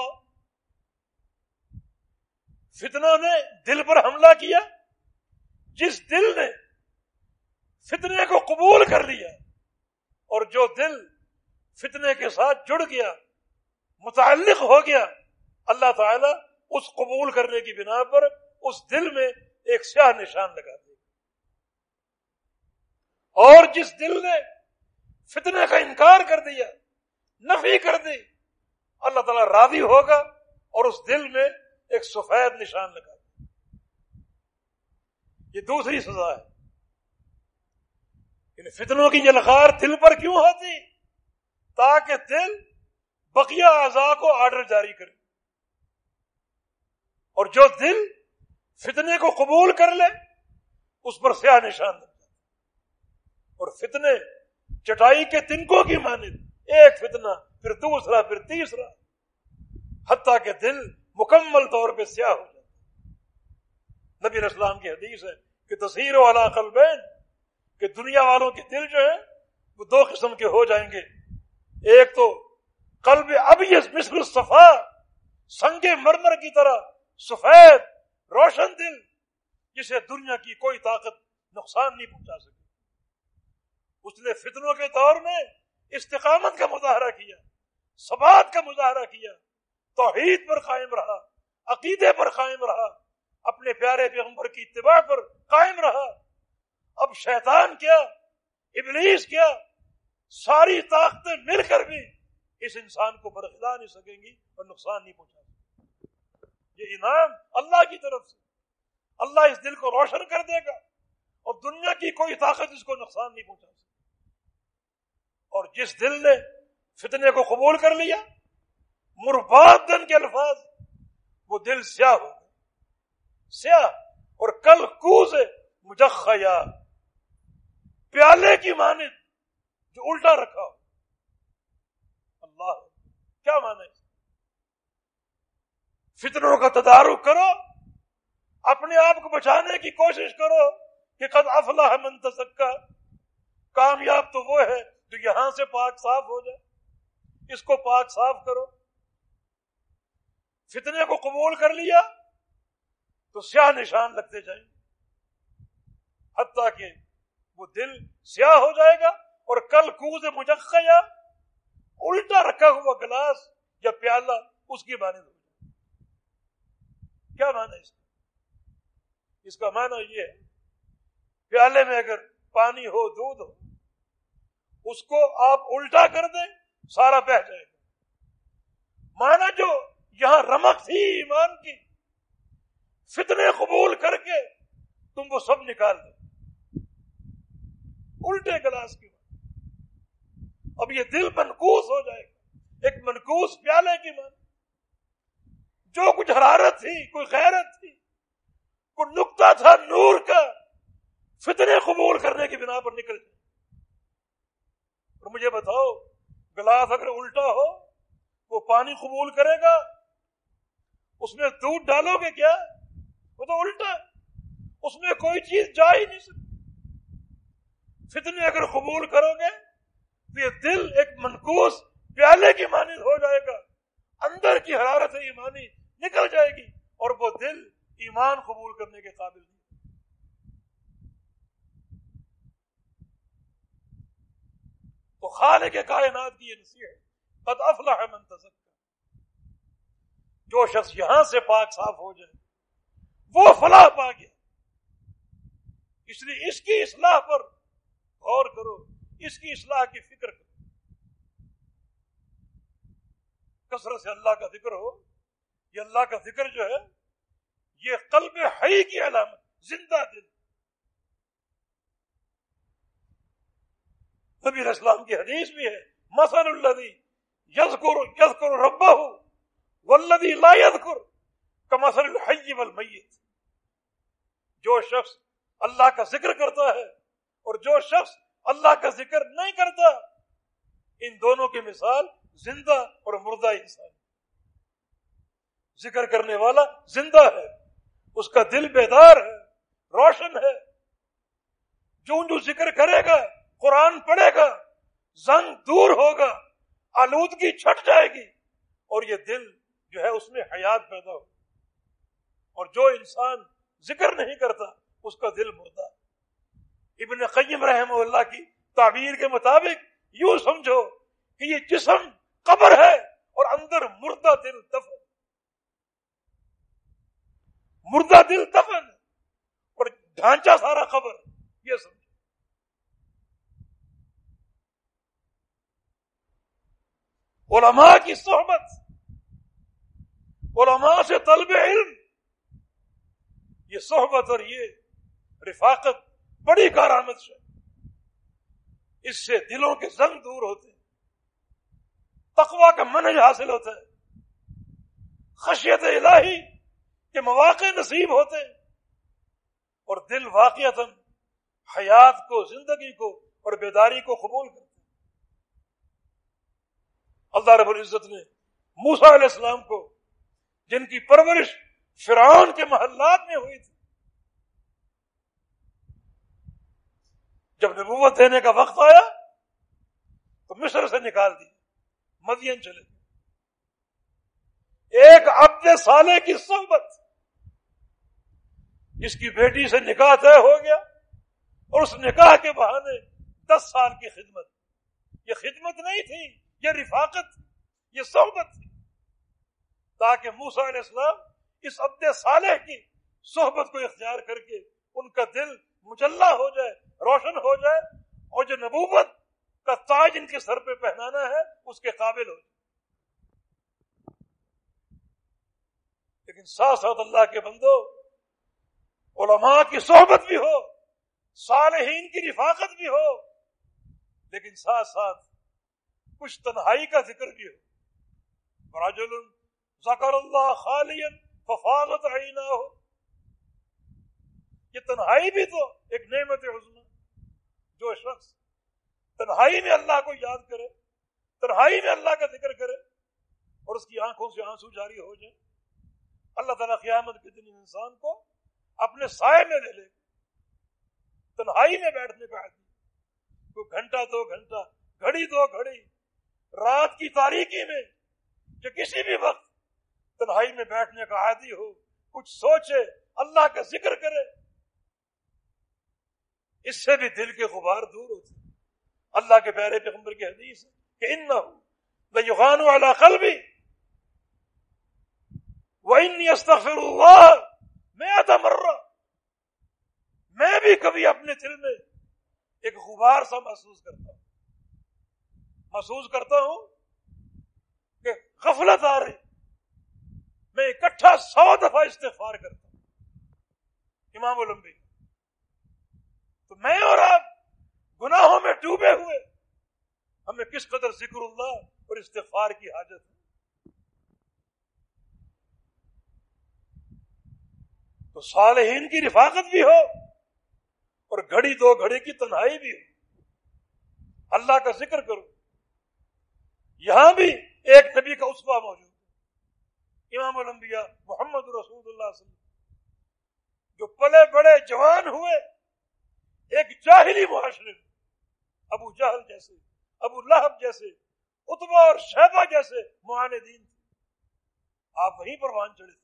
Speaker 1: فتنوں نے دل پر حملہ کیا، جس دل نے فتنے کو قبول کر لیا، اور جو دل فتنے کے ساتھ جڑ گیا، متعلق ہو گیا، اللہ تعالیٰ اس قبول کرنے کی بنا پر اس دل میں ایک سیاہ نشان لگا دے گا۔ اور جس دل نے فتنے کا انکار کر دیا، نفی کر دی، اللہ تعالیٰ راضی ہوگا اور اس دل میں ایک سفید نشان لگا دے گا۔ یہ دوسری سزا ہے۔ ان فتنوں کی جلخار دل پر کیوں ہوتی؟ تاکہ دل بقیہ اعضاء کو آرڈر جاری کرے، اور جو دل فتنے کو قبول کر لے اس پر سیاہ نشان لگ جائے۔ اور فتنے چٹائی کے تنکوں کی مانند، ایک فتنہ پھر دوسرا پھر تیسرا، حتیٰ کہ دل مکمل طور پہ سیاہ ہو جائے۔ نبی علیہ السلام کی حدیث ہے کہ تصیر علی قلبین، کہ دنیا والوں کے دل جو ہیں وہ دو قسم کے ہو جائیں گے۔ ایک تو قلب ابیض مثل الصفا، سنگ مرمر کی طرح سفید روشن دل، جسے دنیا کی کوئی طاقت نقصان نہیں پہنچا سکتی۔ اس نے فتنوں کے دور میں استقامت کا مظاہرہ کیا، ثبات کا مظاہرہ کیا، توحید پر قائم رہا، عقیدے پر قائم رہا، اپنے پیارے پیغمبر کی اتباع پر قائم رہا۔ اب شیطان کیا، ابلیس کیا، ساری طاقتیں مل کر بھی اس انسان کو برخلا نہیں سکیں گی اور نقصان نہیں پہنچا سکیں۔ یہ انعام اللہ کی طرف سے، اللہ اس دل کو روشن کر دے گا اور دنیا کی کوئی طاقت اس کو نقصان نہیں پہنچا سکتی۔ اور جس دل نے فتنے کو قبول کر لیا، مربادن کے الفاظ، وہ دل سیاہ ہو گیا، سیاہ اور کل کوز مجخیا، پیالے کی مانند جو الٹا رکھا ہو۔ اللہ، کیا معنی ہے؟ فتنوں کا تدارک کرو، اپنے آپ کو بچانے کی کوشش کرو کہ قد افلح من تزکا، کامیاب تو وہ ہے جو یہاں سے پاک صاف ہو جائے، اس کو پاک صاف کرو۔ فتنے کو قبول کر لیا تو سیاہ نشان لگتے جائیں، حتیٰ کہ وہ دل سیاہ ہو جائے گا اور کل کوز مجخیا، الٹا رکھا ہوا گلاس یا پیالہ اس کی مانند ہو جائے۔ کیا معنی اس کا؟ اس کا معنی یہ ہے، پیالے میں اگر پانی ہو، دودھ ہو، اس کو آپ الٹا کر دیں سارا بہہ جائے گا۔ معنی جو یہاں رمق تھی ایمان کی، فتنے قبول کر کے تم وہ سب نکال دو الٹے گلاس کی۔ اب یہ دل منکوس ہو جائے گا، ایک منکوس پیالے کی مانند۔ جو کچھ حرارت تھی، کوئی غیرت تھی، کوئی نقطہ تھا نور کا، فتنے قبول کرنے کی بنا پر نکل جائے۔ اور مجھے بتاؤ، گلاس اگر الٹا ہو وہ پانی قبول کرے گا؟ اس میں دودھ ڈالو گے کیا؟ وہ تو الٹا، اس میں کوئی چیز جا ہی نہیں سکتی۔ فتنے اگر قبول کرو گے تو یہ دل ایک منکوس پیالے کی مانند ہو جائے گا، اندر کی حرارت ایمانی نکل جائے گی اور وہ دل ایمان قبول کرنے کے قابل نہیں۔ تو خالق کائنات کی یہ نصیحت، قد افلح من تزکا، جو شخص یہاں سے پاک صاف ہو جائے وہ فلاح پا گیا۔ اس لیے اس کی اصلاح پر غور کرو، اس کی اصلاح کی فکر کرو۔ کثرت سے اللہ کا ذکر ہو، یہ اللہ کا ذکر جو ہے یہ قلب حی کی علامت، زندہ دل۔ نبی علیہ السلام کی حدیث بھی ہے، مثل الذی یذکر یذکر ربہ والذی لا یذکر کمثل الحی والمیت۔ جو شخص اللہ کا ذکر کرتا ہے اور جو شخص اللہ کا ذکر نہیں کرتا، ان دونوں کی مثال زندہ اور مردہ انسان۔ ذکر کرنے والا زندہ ہے، اس کا دل بیدار ہے، روشن ہے، جو جو ذکر کرے گا، قرآن پڑھے گا، زنگ دور ہوگا، آلودگی چھٹ جائے گی اور یہ دل جو ہے اس میں حیات پیدا ہو۔ اور جو انسان ذکر نہیں کرتا اس کا دل مردہ۔ ابن قیم رحمہ اللہ کی تعبیر کے مطابق یوں سمجھو کہ یہ جسم قبر ہے اور اندر مردہ دل دفن، مردہ دل دفن اور ڈھانچہ سارا قبر، یہ سمجھ۔ علماء کی صحبت، علماء سے طلب علم، یہ صحبت اور یہ رفاقت بڑی کارآمد ہے، اس سے دلوں کے زنگ دور ہوتے ہیں، تقویٰ کا منہج حاصل ہوتا ہے، خشیت الہی کے مواقع نصیب ہوتے ہیں، اور دل واقعتاً حیات کو، زندگی کو اور بیداری کو قبول کرتے ہیں۔ اللہ رب العزت نے موسیٰ علیہ السلام کو، جن کی پرورش فرعون کے محلات میں ہوئی تھی، جب نبوت دینے کا وقت آیا تو مصر سے نکال دی، مدین چلے گئے۔ ایک عبد صالح کی صحبت، جس کی بیٹی سے نکاح طے ہو گیا اور اس نکاح کے بہانے دس سال کی خدمت، یہ خدمت نہیں تھی، یہ رفاقت، یہ صحبت تھی، تاکہ موسیٰ علیہ السلام اس عبد صالح کی صحبت کو اختیار کر کے ان کا دل مجلہ ہو جائے، روشن ہو جائے، اور جو نبوت کا تاج ان کے سر پہ پہنانا ہے اس کے قابل ہو جائے۔ لیکن ساتھ ساتھ اللہ کے بندو، علماء کی صحبت بھی ہو، صالحین کی رفاقت بھی ہو، لیکن ساتھ ساتھ کچھ تنہائی کا ذکر بھی ہو۔ رجل ذکر اللہ خالیا ففاضت عیناہ، یہ تنہائی بھی تو ایک نعمت عظمی۔ جو شخص تنہائی میں اللہ کو یاد کرے، تنہائی میں اللہ کا ذکر کرے، اور اس کی آنکھوں سے آنسو جاری ہو جائے، اللہ تعالیٰ قیامت کے دن انسان کو اپنے سائے میں لے لے۔ تنہائی میں بیٹھنے کا عادی، کوئی گھنٹہ دو گھنٹہ، گھڑی دو گھڑی، رات کی تاریکی میں جو کسی بھی وقت تنہائی میں بیٹھنے کا عادی ہو، کچھ سوچے، اللہ کا ذکر کرے، اس سے بھی دل کے غبار دور ہوتے ہیں۔ اللہ کے پیارے پیغمبر کی حدیث ہے کہ اِنَّهُ لَيُغَانُ عَلَىٰ قَلْبِي وَإِنِّي أَسْتَغْفِرُ اللَّهَ مِائَةَ مَرَّةٍ، میں بھی کبھی اپنے دل میں ایک غبار سا محسوس کرتا ہوں محسوس کرتا ہوں کہ غفلت آ رہی، میں اکٹھا سو دفعہ استغفار کرتا ہوں۔ امام الانبیاء، تو میں اور آپ گناہوں میں ڈوبے ہوئے، ہمیں کس قدر ذکر اللہ اور استغفار کی حاجت ہے۔ تو صالحین کی رفاقت بھی ہو اور گھڑی دو گھڑی کی تنہائی بھی ہو، اللہ کا ذکر کرو۔ یہاں بھی ایک نبی کا اسوہ موجود ہے، امام الانبیاء محمد رسول اللہ صلی اللہ علیہ وسلم، جو پلے بڑے جوان ہوئے ایک جاہلی معاشرے میں، ابو جہل جیسے، ابو لہب جیسے، عتبہ اور شیبہ جیسے معاندین تھے، آپ وہیں پر وان چڑھے تھے۔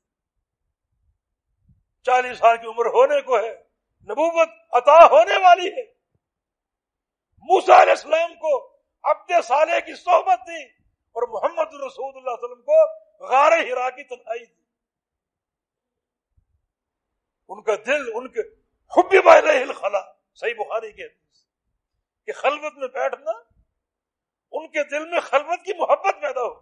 Speaker 1: چالیس سال کی عمر ہونے کو ہے، نبوت عطا ہونے والی ہے، موسیٰ علیہ السلام کو عبد صالح کی صحبت دی اور محمد رسول اللہ صلی اللہ علیہ وسلم کو غار حرا کی تنہائی دی۔ ان کا دل، ان کے حبب الیہ الخلا، صحیح بخاری کی حدیث کہ خلوت میں بیٹھنا، ان کے دل میں خلوت کی محبت پیدا ہو،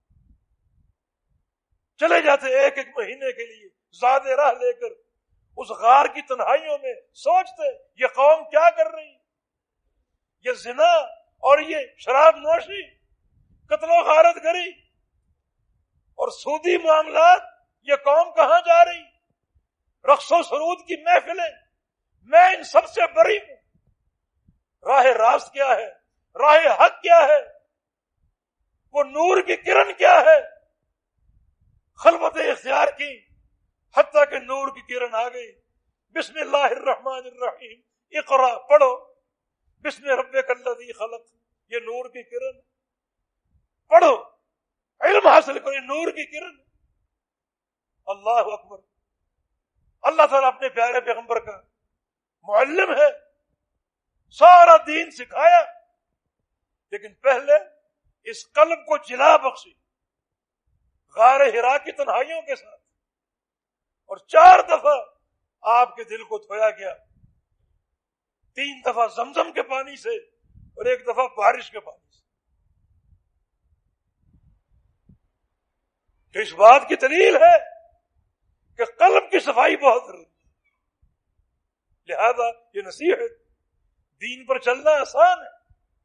Speaker 1: چلے جاتے ایک ایک مہینے کے لیے زاد راہ لے کر اس غار کی تنہائیوں میں، سوچتے یہ قوم کیا کر رہی، یہ زنا اور یہ شراب نوشی، قتل و غارت گری اور سودی معاملات، یہ قوم کہاں جا رہی، رقص و سرود کی محفلیں، میں ان سب سے بری ہوں۔ راہ راست کیا ہے، راہ حق کیا ہے، وہ نور کی کرن کیا ہے، خلوت اختیار کی، حتیٰ کہ نور کی کرن آ گئی۔ بسم اللہ الرحمن الرحیم، اقرا پڑھو، بسم ربک الذی خلق، یہ نور کی کرن، پڑھو، علم حاصل کرو، یہ نور کی کرن۔ اللہ اکبر، اللہ تعالیٰ اپنے پیارے پیغمبر کا معلم ہے، سارا دین سکھایا، لیکن پہلے اس قلب کو جلا بخشی غار حرا کی تنہائیوں کے ساتھ، اور چار دفعہ آپ کے دل کو دھویا گیا، تین دفعہ زمزم کے پانی سے اور ایک دفعہ بارش کے پانی سے. تو اس بات کی دلیل ہے کہ قلب کی صفائی بہت ضروری ہے. لہذا یہ نصیحت، دین پر چلنا آسان ہے،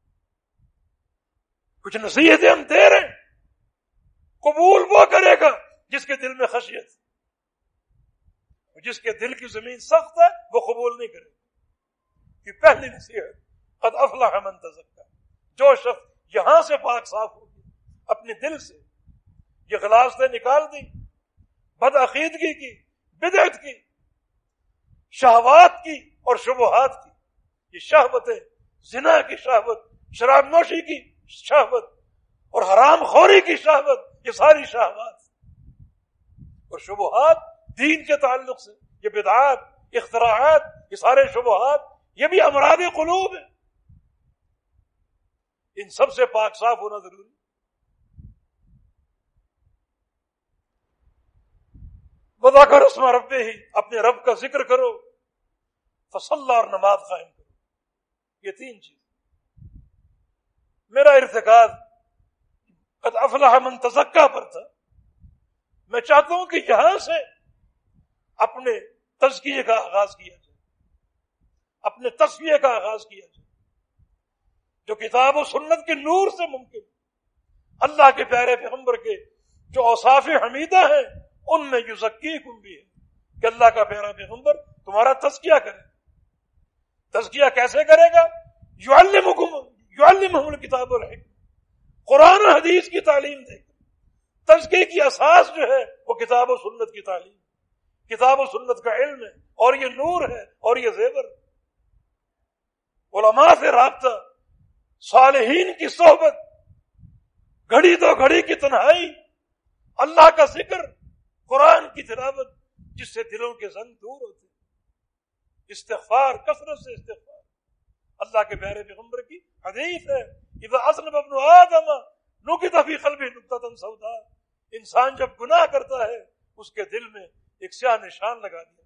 Speaker 1: کچھ نصیحتیں ہم دے رہے ہیں، قبول وہ کرے گا جس کے دل میں خشیت، جس کے دل کی زمین سخت ہے وہ قبول نہیں کرے گا. یہ پہلی نصیحت، قد افلح من تزکا. جو شخص یہاں سے پاک صاف ہو گیا اپنے دل سے، یہ غلاظتیں نکال دی، بد عقیدگی کی، بدعت کی، شہوات کی اور شبہات کی. یہ شہوتیں، زنا کی شہوت، شراب نوشی کی شہوت اور حرام خوری کی شہوت، یہ ساری شہوات اور شبہات دین کے تعلق سے، یہ بدعات، اختراعات، یہ سارے شبہات، یہ بھی امراض قلوب ہیں. ان سب سے پاک صاف ہونا ضروری. وذکر اسم ربہ، اپنے رب کا ذکر کرو، فصلی، اور نماز قائم کرو. یہ تین چیز. میرا ارتکاز قد افلح من تزکا پر تھا. میں چاہتا ہوں کہ یہاں سے اپنے تزکیے کا آغاز کیا جائے، اپنے تصفیے کا آغاز کیا جائے، جو کتاب و سنت کے نور سے ممکن. اللہ کے پیارے پیغمبر کے جو اوصاف حمیدہ ہیں ان میں یزکیکم بھی ہے کہ اللہ کا پیارا پیغمبر تمہارا تزکیہ کرے. تزکیہ کیسے کرے گا؟ یعلمکم یعلمہم الکتاب والحکمہ، قرآن و حدیث کی تعلیم دے گا. تزکیے کی اساس جو ہے وہ کتاب و سنت کی تعلیم، کتاب و سنت کا علم ہے، اور یہ نور ہے اور یہ زیور. علماء سے رابطہ، صالحین کی صحبت، گھڑی دو گھڑی کی تنہائی، اللہ کا ذکر، قرآن کی تلاوت، جس سے دلوں کے زنگ دور ہوتے. استغفار، کثرت سے استغفار. اللہ کے پیارے پیغمبر کی حدیث ہے، اذا اذنب ابن آدم نکت فی قلبہ نکتۃ سوداء. انسان جب گناہ کرتا ہے اس کے دل میں ایک سیاہ نشان لگا دیا.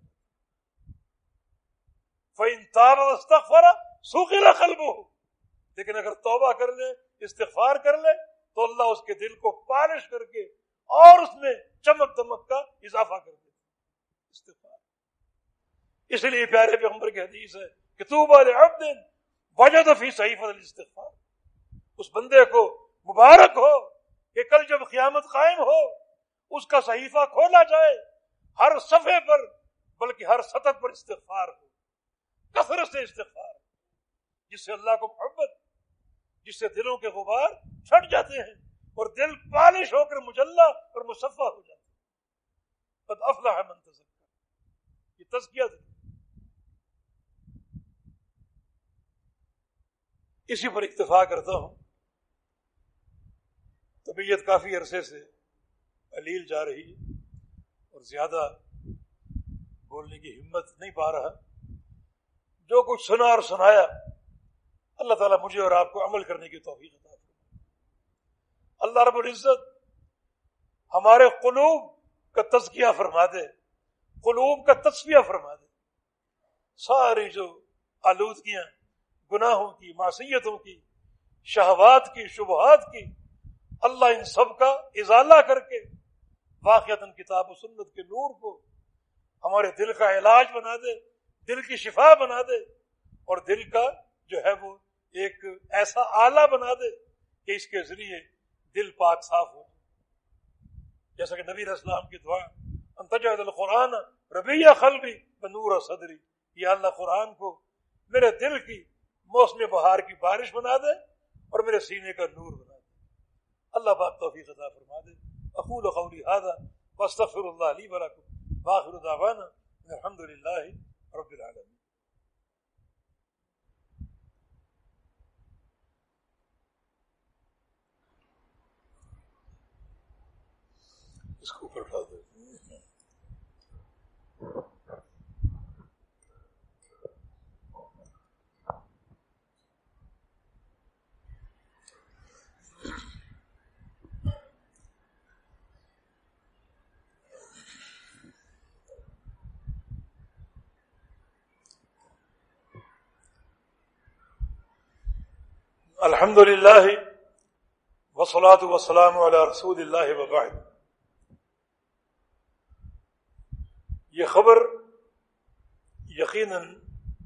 Speaker 1: فإن تاب واستغفر صُغِرَ قلبہ. لیکن اگر توبہ کر لے، استغفار کر لے، تو اللہ اس کے دل کو پالش کر کے اور اس میں چمک دمک کا اضافہ کر دے. استغفار. اس لیے پیارے پیغمبر کی حدیث ہے کہ طوبیٰ لعبد وجد فی صحیفۃ الاستغفار. اس بندے کو مبارک ہو کہ کل جب قیامت قائم ہو اس کا صحیفہ کھولا جائے، ہر صفحے پر بلکہ ہر سطر پر استغفار ہو، کثرت سے استغفار، جس سے اللہ کو محبت، جس سے دلوں کے غبار چھٹ جاتے ہیں اور دل پالش ہو کر مجلہ اور مصفہ ہو جاتا ہے. قد افلح من تزکا. یہ تزکیہ دل. اسی پر اکتفا کرتا ہوں. طبیعت کافی عرصے سے علیل جا رہی ہے اور زیادہ بولنے کی ہمت نہیں پا رہا. جو کچھ سنا اور سنایا اللہ تعالیٰ مجھے اور آپ کو عمل کرنے کی توفیق عطا فرمائے. اللہ رب العزت ہمارے قلوب کا تزکیہ فرما دے، قلوب کا تصفیہ فرما دے. ساری جو آلودگیاں گناہوں کی، معصیتوں کی، شہوات کی، شبہات کی، اللہ ان سب کا ازالہ کر کے واقعتاً کتاب و سنت کے نور کو ہمارے دل کا علاج بنا دے، دل کی شفا بنا دے، اور دل کا جو ہے وہ ایک ایسا آلہ بنا دے کہ اس کے ذریعے دل پاک صاف ہو. جیسا کہ نبی علیہ السلام کی دعا، ان تجعل القرآن ربیع قلبی ونور صدری. یا اللہ قرآن کو میرے دل کی موسم بہار کی بارش بنا دے اور میرے سینے کا نور بنا دے. اللہ پاک توفیق عطا فرما دے. اقول قولی ھذا واستغفر اللہ لی ولکم وآخر دعوانا الحمد للہ رب العالمین. اس کو اوپر اٹھا دے. الحمد للہ والصلاۃ والسلام علی رسول اللہ وبعد۔ یہ خبر یقیناً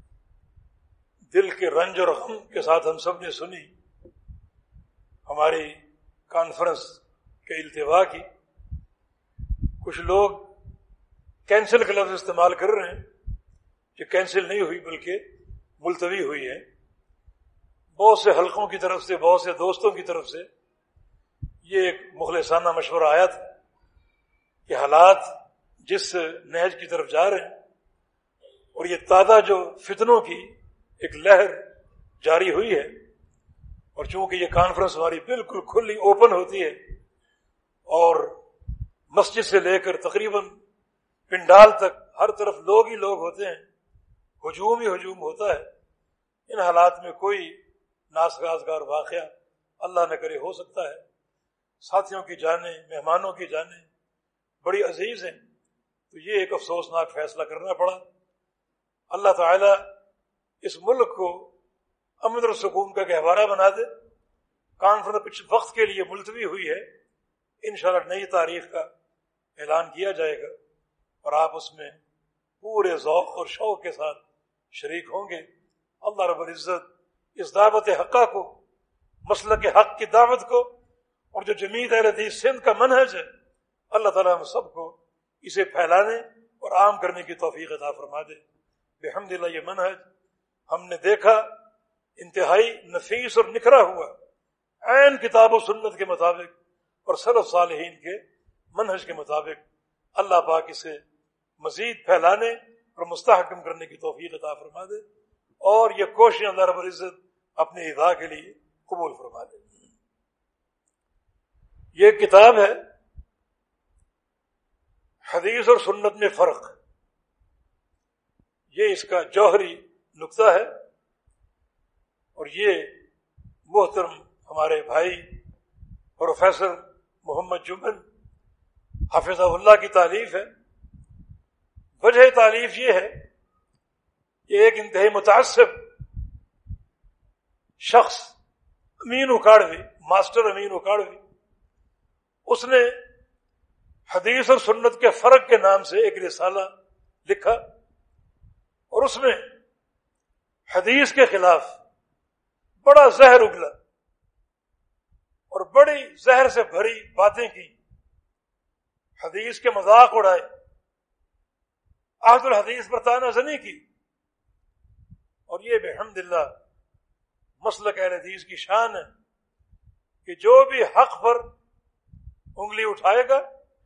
Speaker 1: دل کے رنج اور غم کے ساتھ ہم سب نے سنی، ہماری کانفرنس کے التوا کی۔ کچھ لوگ کینسل کا لفظ استعمال کر رہے ہیں، کہ کینسل نہیں ہوئی بلکہ ملتوی ہوئی ہے۔ بہت سے حلقوں کی طرف سے، بہت سے دوستوں کی طرف سے یہ ایک مخلصانہ مشورہ آیا تھا کہ حالات جس نہج کی طرف جا رہے ہیں اور یہ تازہ جو فتنوں کی ایک لہر جاری ہوئی ہے، اور چونکہ یہ کانفرنس ہماری بالکل کھلی اوپن ہوتی ہے اور مسجد سے لے کر تقریباً پنڈال تک ہر طرف لوگ ہی لوگ ہوتے ہیں، ہجوم ہی ہجوم ہوتا ہے، ان حالات میں کوئی ناسازگار واقعہ اللہ نہ کرے ہو سکتا ہے۔ ساتھیوں کی جانیں، مہمانوں کی جانیں بڑی عزیز ہیں، تو یہ ایک افسوسناک فیصلہ کرنا پڑا۔ اللہ تعالیٰ اس ملک کو امن اور سکون کا گہوارہ بنا دے۔ کانفرنس کچھ وقت کے لیے ملتوی ہوئی ہے، انشاءاللہ نئی تاریخ کا اعلان کیا جائے گا اور آپ اس میں پورے ذوق اور شوق کے ساتھ شریک ہوں گے۔ اللہ رب العزت اس دعوت حقہ کو، مسلک حق کی دعوت کو، اور جو جمعیت اہل حدیث سندھ کا منہج ہے، اللہ تعالیٰ ہم سب کو اسے پھیلانے اور عام کرنے کی توفیق عطا فرما دے۔ بحمدللہ یہ منہج ہم نے دیکھا انتہائی نفیس اور نکھرا ہوا، عین کتاب و سنت کے مطابق اور سلف صالحین کے منہج کے مطابق۔ اللہ پاک اسے مزید پھیلانے اور مستحکم کرنے کی توفیق عطا فرما دے، اور یہ کوشش اللہ رب العزت اپنی رضا کے لیے قبول فرما دے۔ یہ کتاب ہے حدیث اور سنت میں فرق، یہ اس کا جوہری نقطہ ہے، اور یہ محترم ہمارے بھائی پروفیسر محمد جمن حافظہ اللہ کی تالیف ہے۔ وجہ تالیف یہ ہے کہ ایک انتہائی متعصب شخص امین اکاڑوی، ماسٹر امین اکاڑوی، اس نے حدیث اور سنت کے فرق کے نام سے ایک رسالہ لکھا، اور اس میں حدیث کے خلاف بڑا زہر اگلا اور بڑی زہر سے بھری باتیں کی، حدیث کے مذاق اڑائے، عہد الحدیث پر طعنہ زنی کی۔ اور یہ بحمدللہ مسلک اہل حدیث کی شان ہے کہ جو بھی حق پر انگلی اٹھائے گا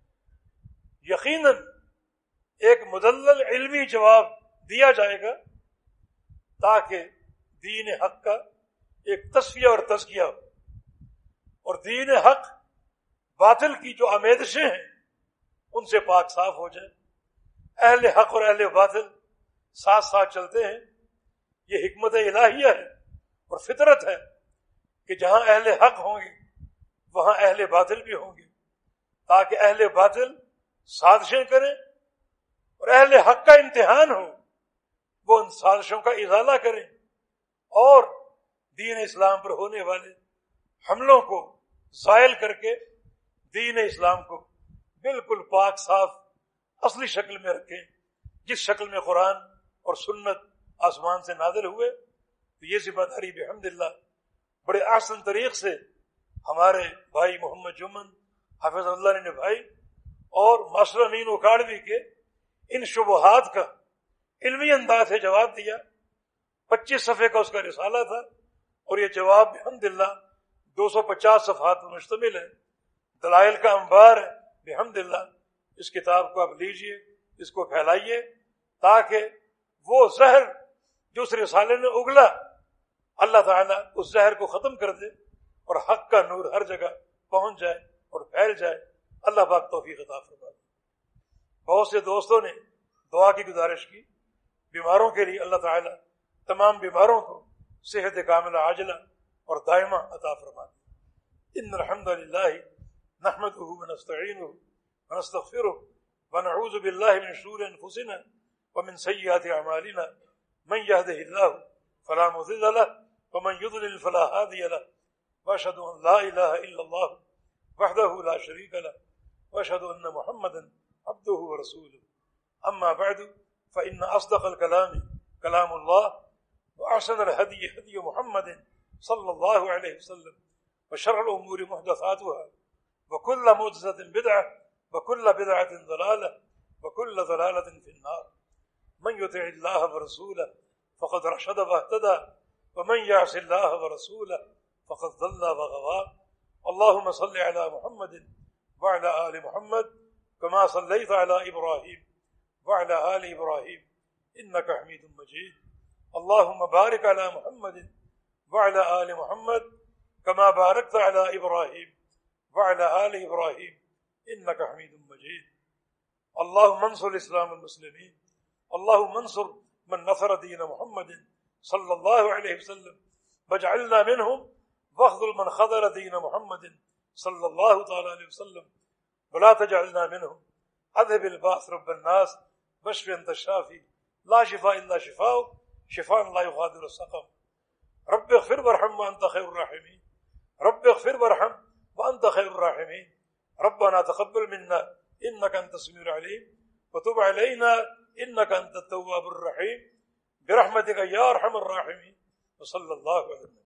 Speaker 1: یقیناً ایک مدلل علمی جواب دیا جائے گا، تاکہ دین حق کا ایک تصفیہ اور تزکیہ ہو، اور دین حق باطل کی جو آمیزشیں ہیں ان سے پاک صاف ہو جائے۔ اہل حق اور اہل باطل ساتھ ساتھ چلتے ہیں، یہ حکمت الہیہ ہے اور فطرت ہے کہ جہاں اہل حق ہوں گے وہاں اہل باطل بھی ہوں گے، تاکہ اہل باطل سازشیں کریں اور اہل حق کا امتحان ہو، وہ ان سازشوں کا ازالہ کریں اور دین اسلام پر ہونے والے حملوں کو زائل کر کے دین اسلام کو بالکل پاک صاف اصلی شکل میں رکھیں، جس شکل میں قرآن اور سنت آسمان سے نازل ہوئے۔ تو یہ ذمہ داری بحمدللہ بڑے احسن طریق سے ہمارے بھائی محمد جمن حافظ اللہ نے نبھائی، اور ماسٹر امین اکاڑوی کے ان شبہات کا علمی انداز سے جواب دیا۔ پچیس صفحے کا اس کا رسالہ تھا، اور یہ جواب بحمدللہ دو سو پچاس صفحات پر مشتمل ہے، دلائل کا انبار ہے۔ بحمدللہ اس کتاب کو آپ لیجئے، اس کو پھیلائیے، تاکہ وہ زہر جو اس رسالے نے اگلا اللہ تعالیٰ اس زہر کو ختم کر دے اور حق کا نور ہر جگہ پہنچ جائے اور پھیل جائے۔ اللہ پاک توفیق عطا فرمائے۔ بہت سے دوستوں نے دعا کی گزارش کی بیماروں کے لیے، اللہ تعالیٰ تمام بیماروں کو صحت کاملہ عاجلہ اور دائمہ عطا فرمائے۔ ان الحمد للہ نحمده ونستعینه ونستغفره ونعوذ باللہ من شرور انفسنا ومن سیئات اعمالنا من يهده الله فلا مضل له ومن يضلل فلا هادي له وأشهد أن لا إله إلا الله وحده لا شريك له وأشهد أن محمدا عبده ورسوله. أما بعد فإن أصدق الكلام كلام الله وأحسن الهدي هدي محمد صلى الله عليه وسلم وشر الأمور محدثاتها وكل محدثة بدعة وكل بدعة ضلالة وكل ضلالة في النار. من يطع الله ورسوله فقد رشد واهتدى ومن يعص الله ورسوله فقد ضل وغوى. اللهم صل على محمد وعلى آل محمد كما صليت على إبراهيم وعلى آل إبراهيم إنك حميد مجيد. اللهم بارك على محمد وعلى آل محمد كما باركت على إبراهيم وعلى آل إبراهيم إنك حميد مجيد. اللهم انصر الإسلام المسلمين. اللهم انصر من نصر دين محمد صلى الله عليه وسلم واجعلنا منهم واخذل من خذل دين محمد صلى الله تعالى عليه وسلم ولا تجعلنا منهم. اذهب الباس رب الناس واشف انت الشافي لا شفاء الا شفاؤك شفاء لا يغادر سقما. رب اغفر وارحم وانت خير الراحمين. رب اغفر وارحم وانت خير الراحمين. ربنا تقبل منا انك انت السميع العليم وتب علينا انك انت التواب الرحيم برحمتك يا ارحم الراحمين. وصلى الله عليه وسلم.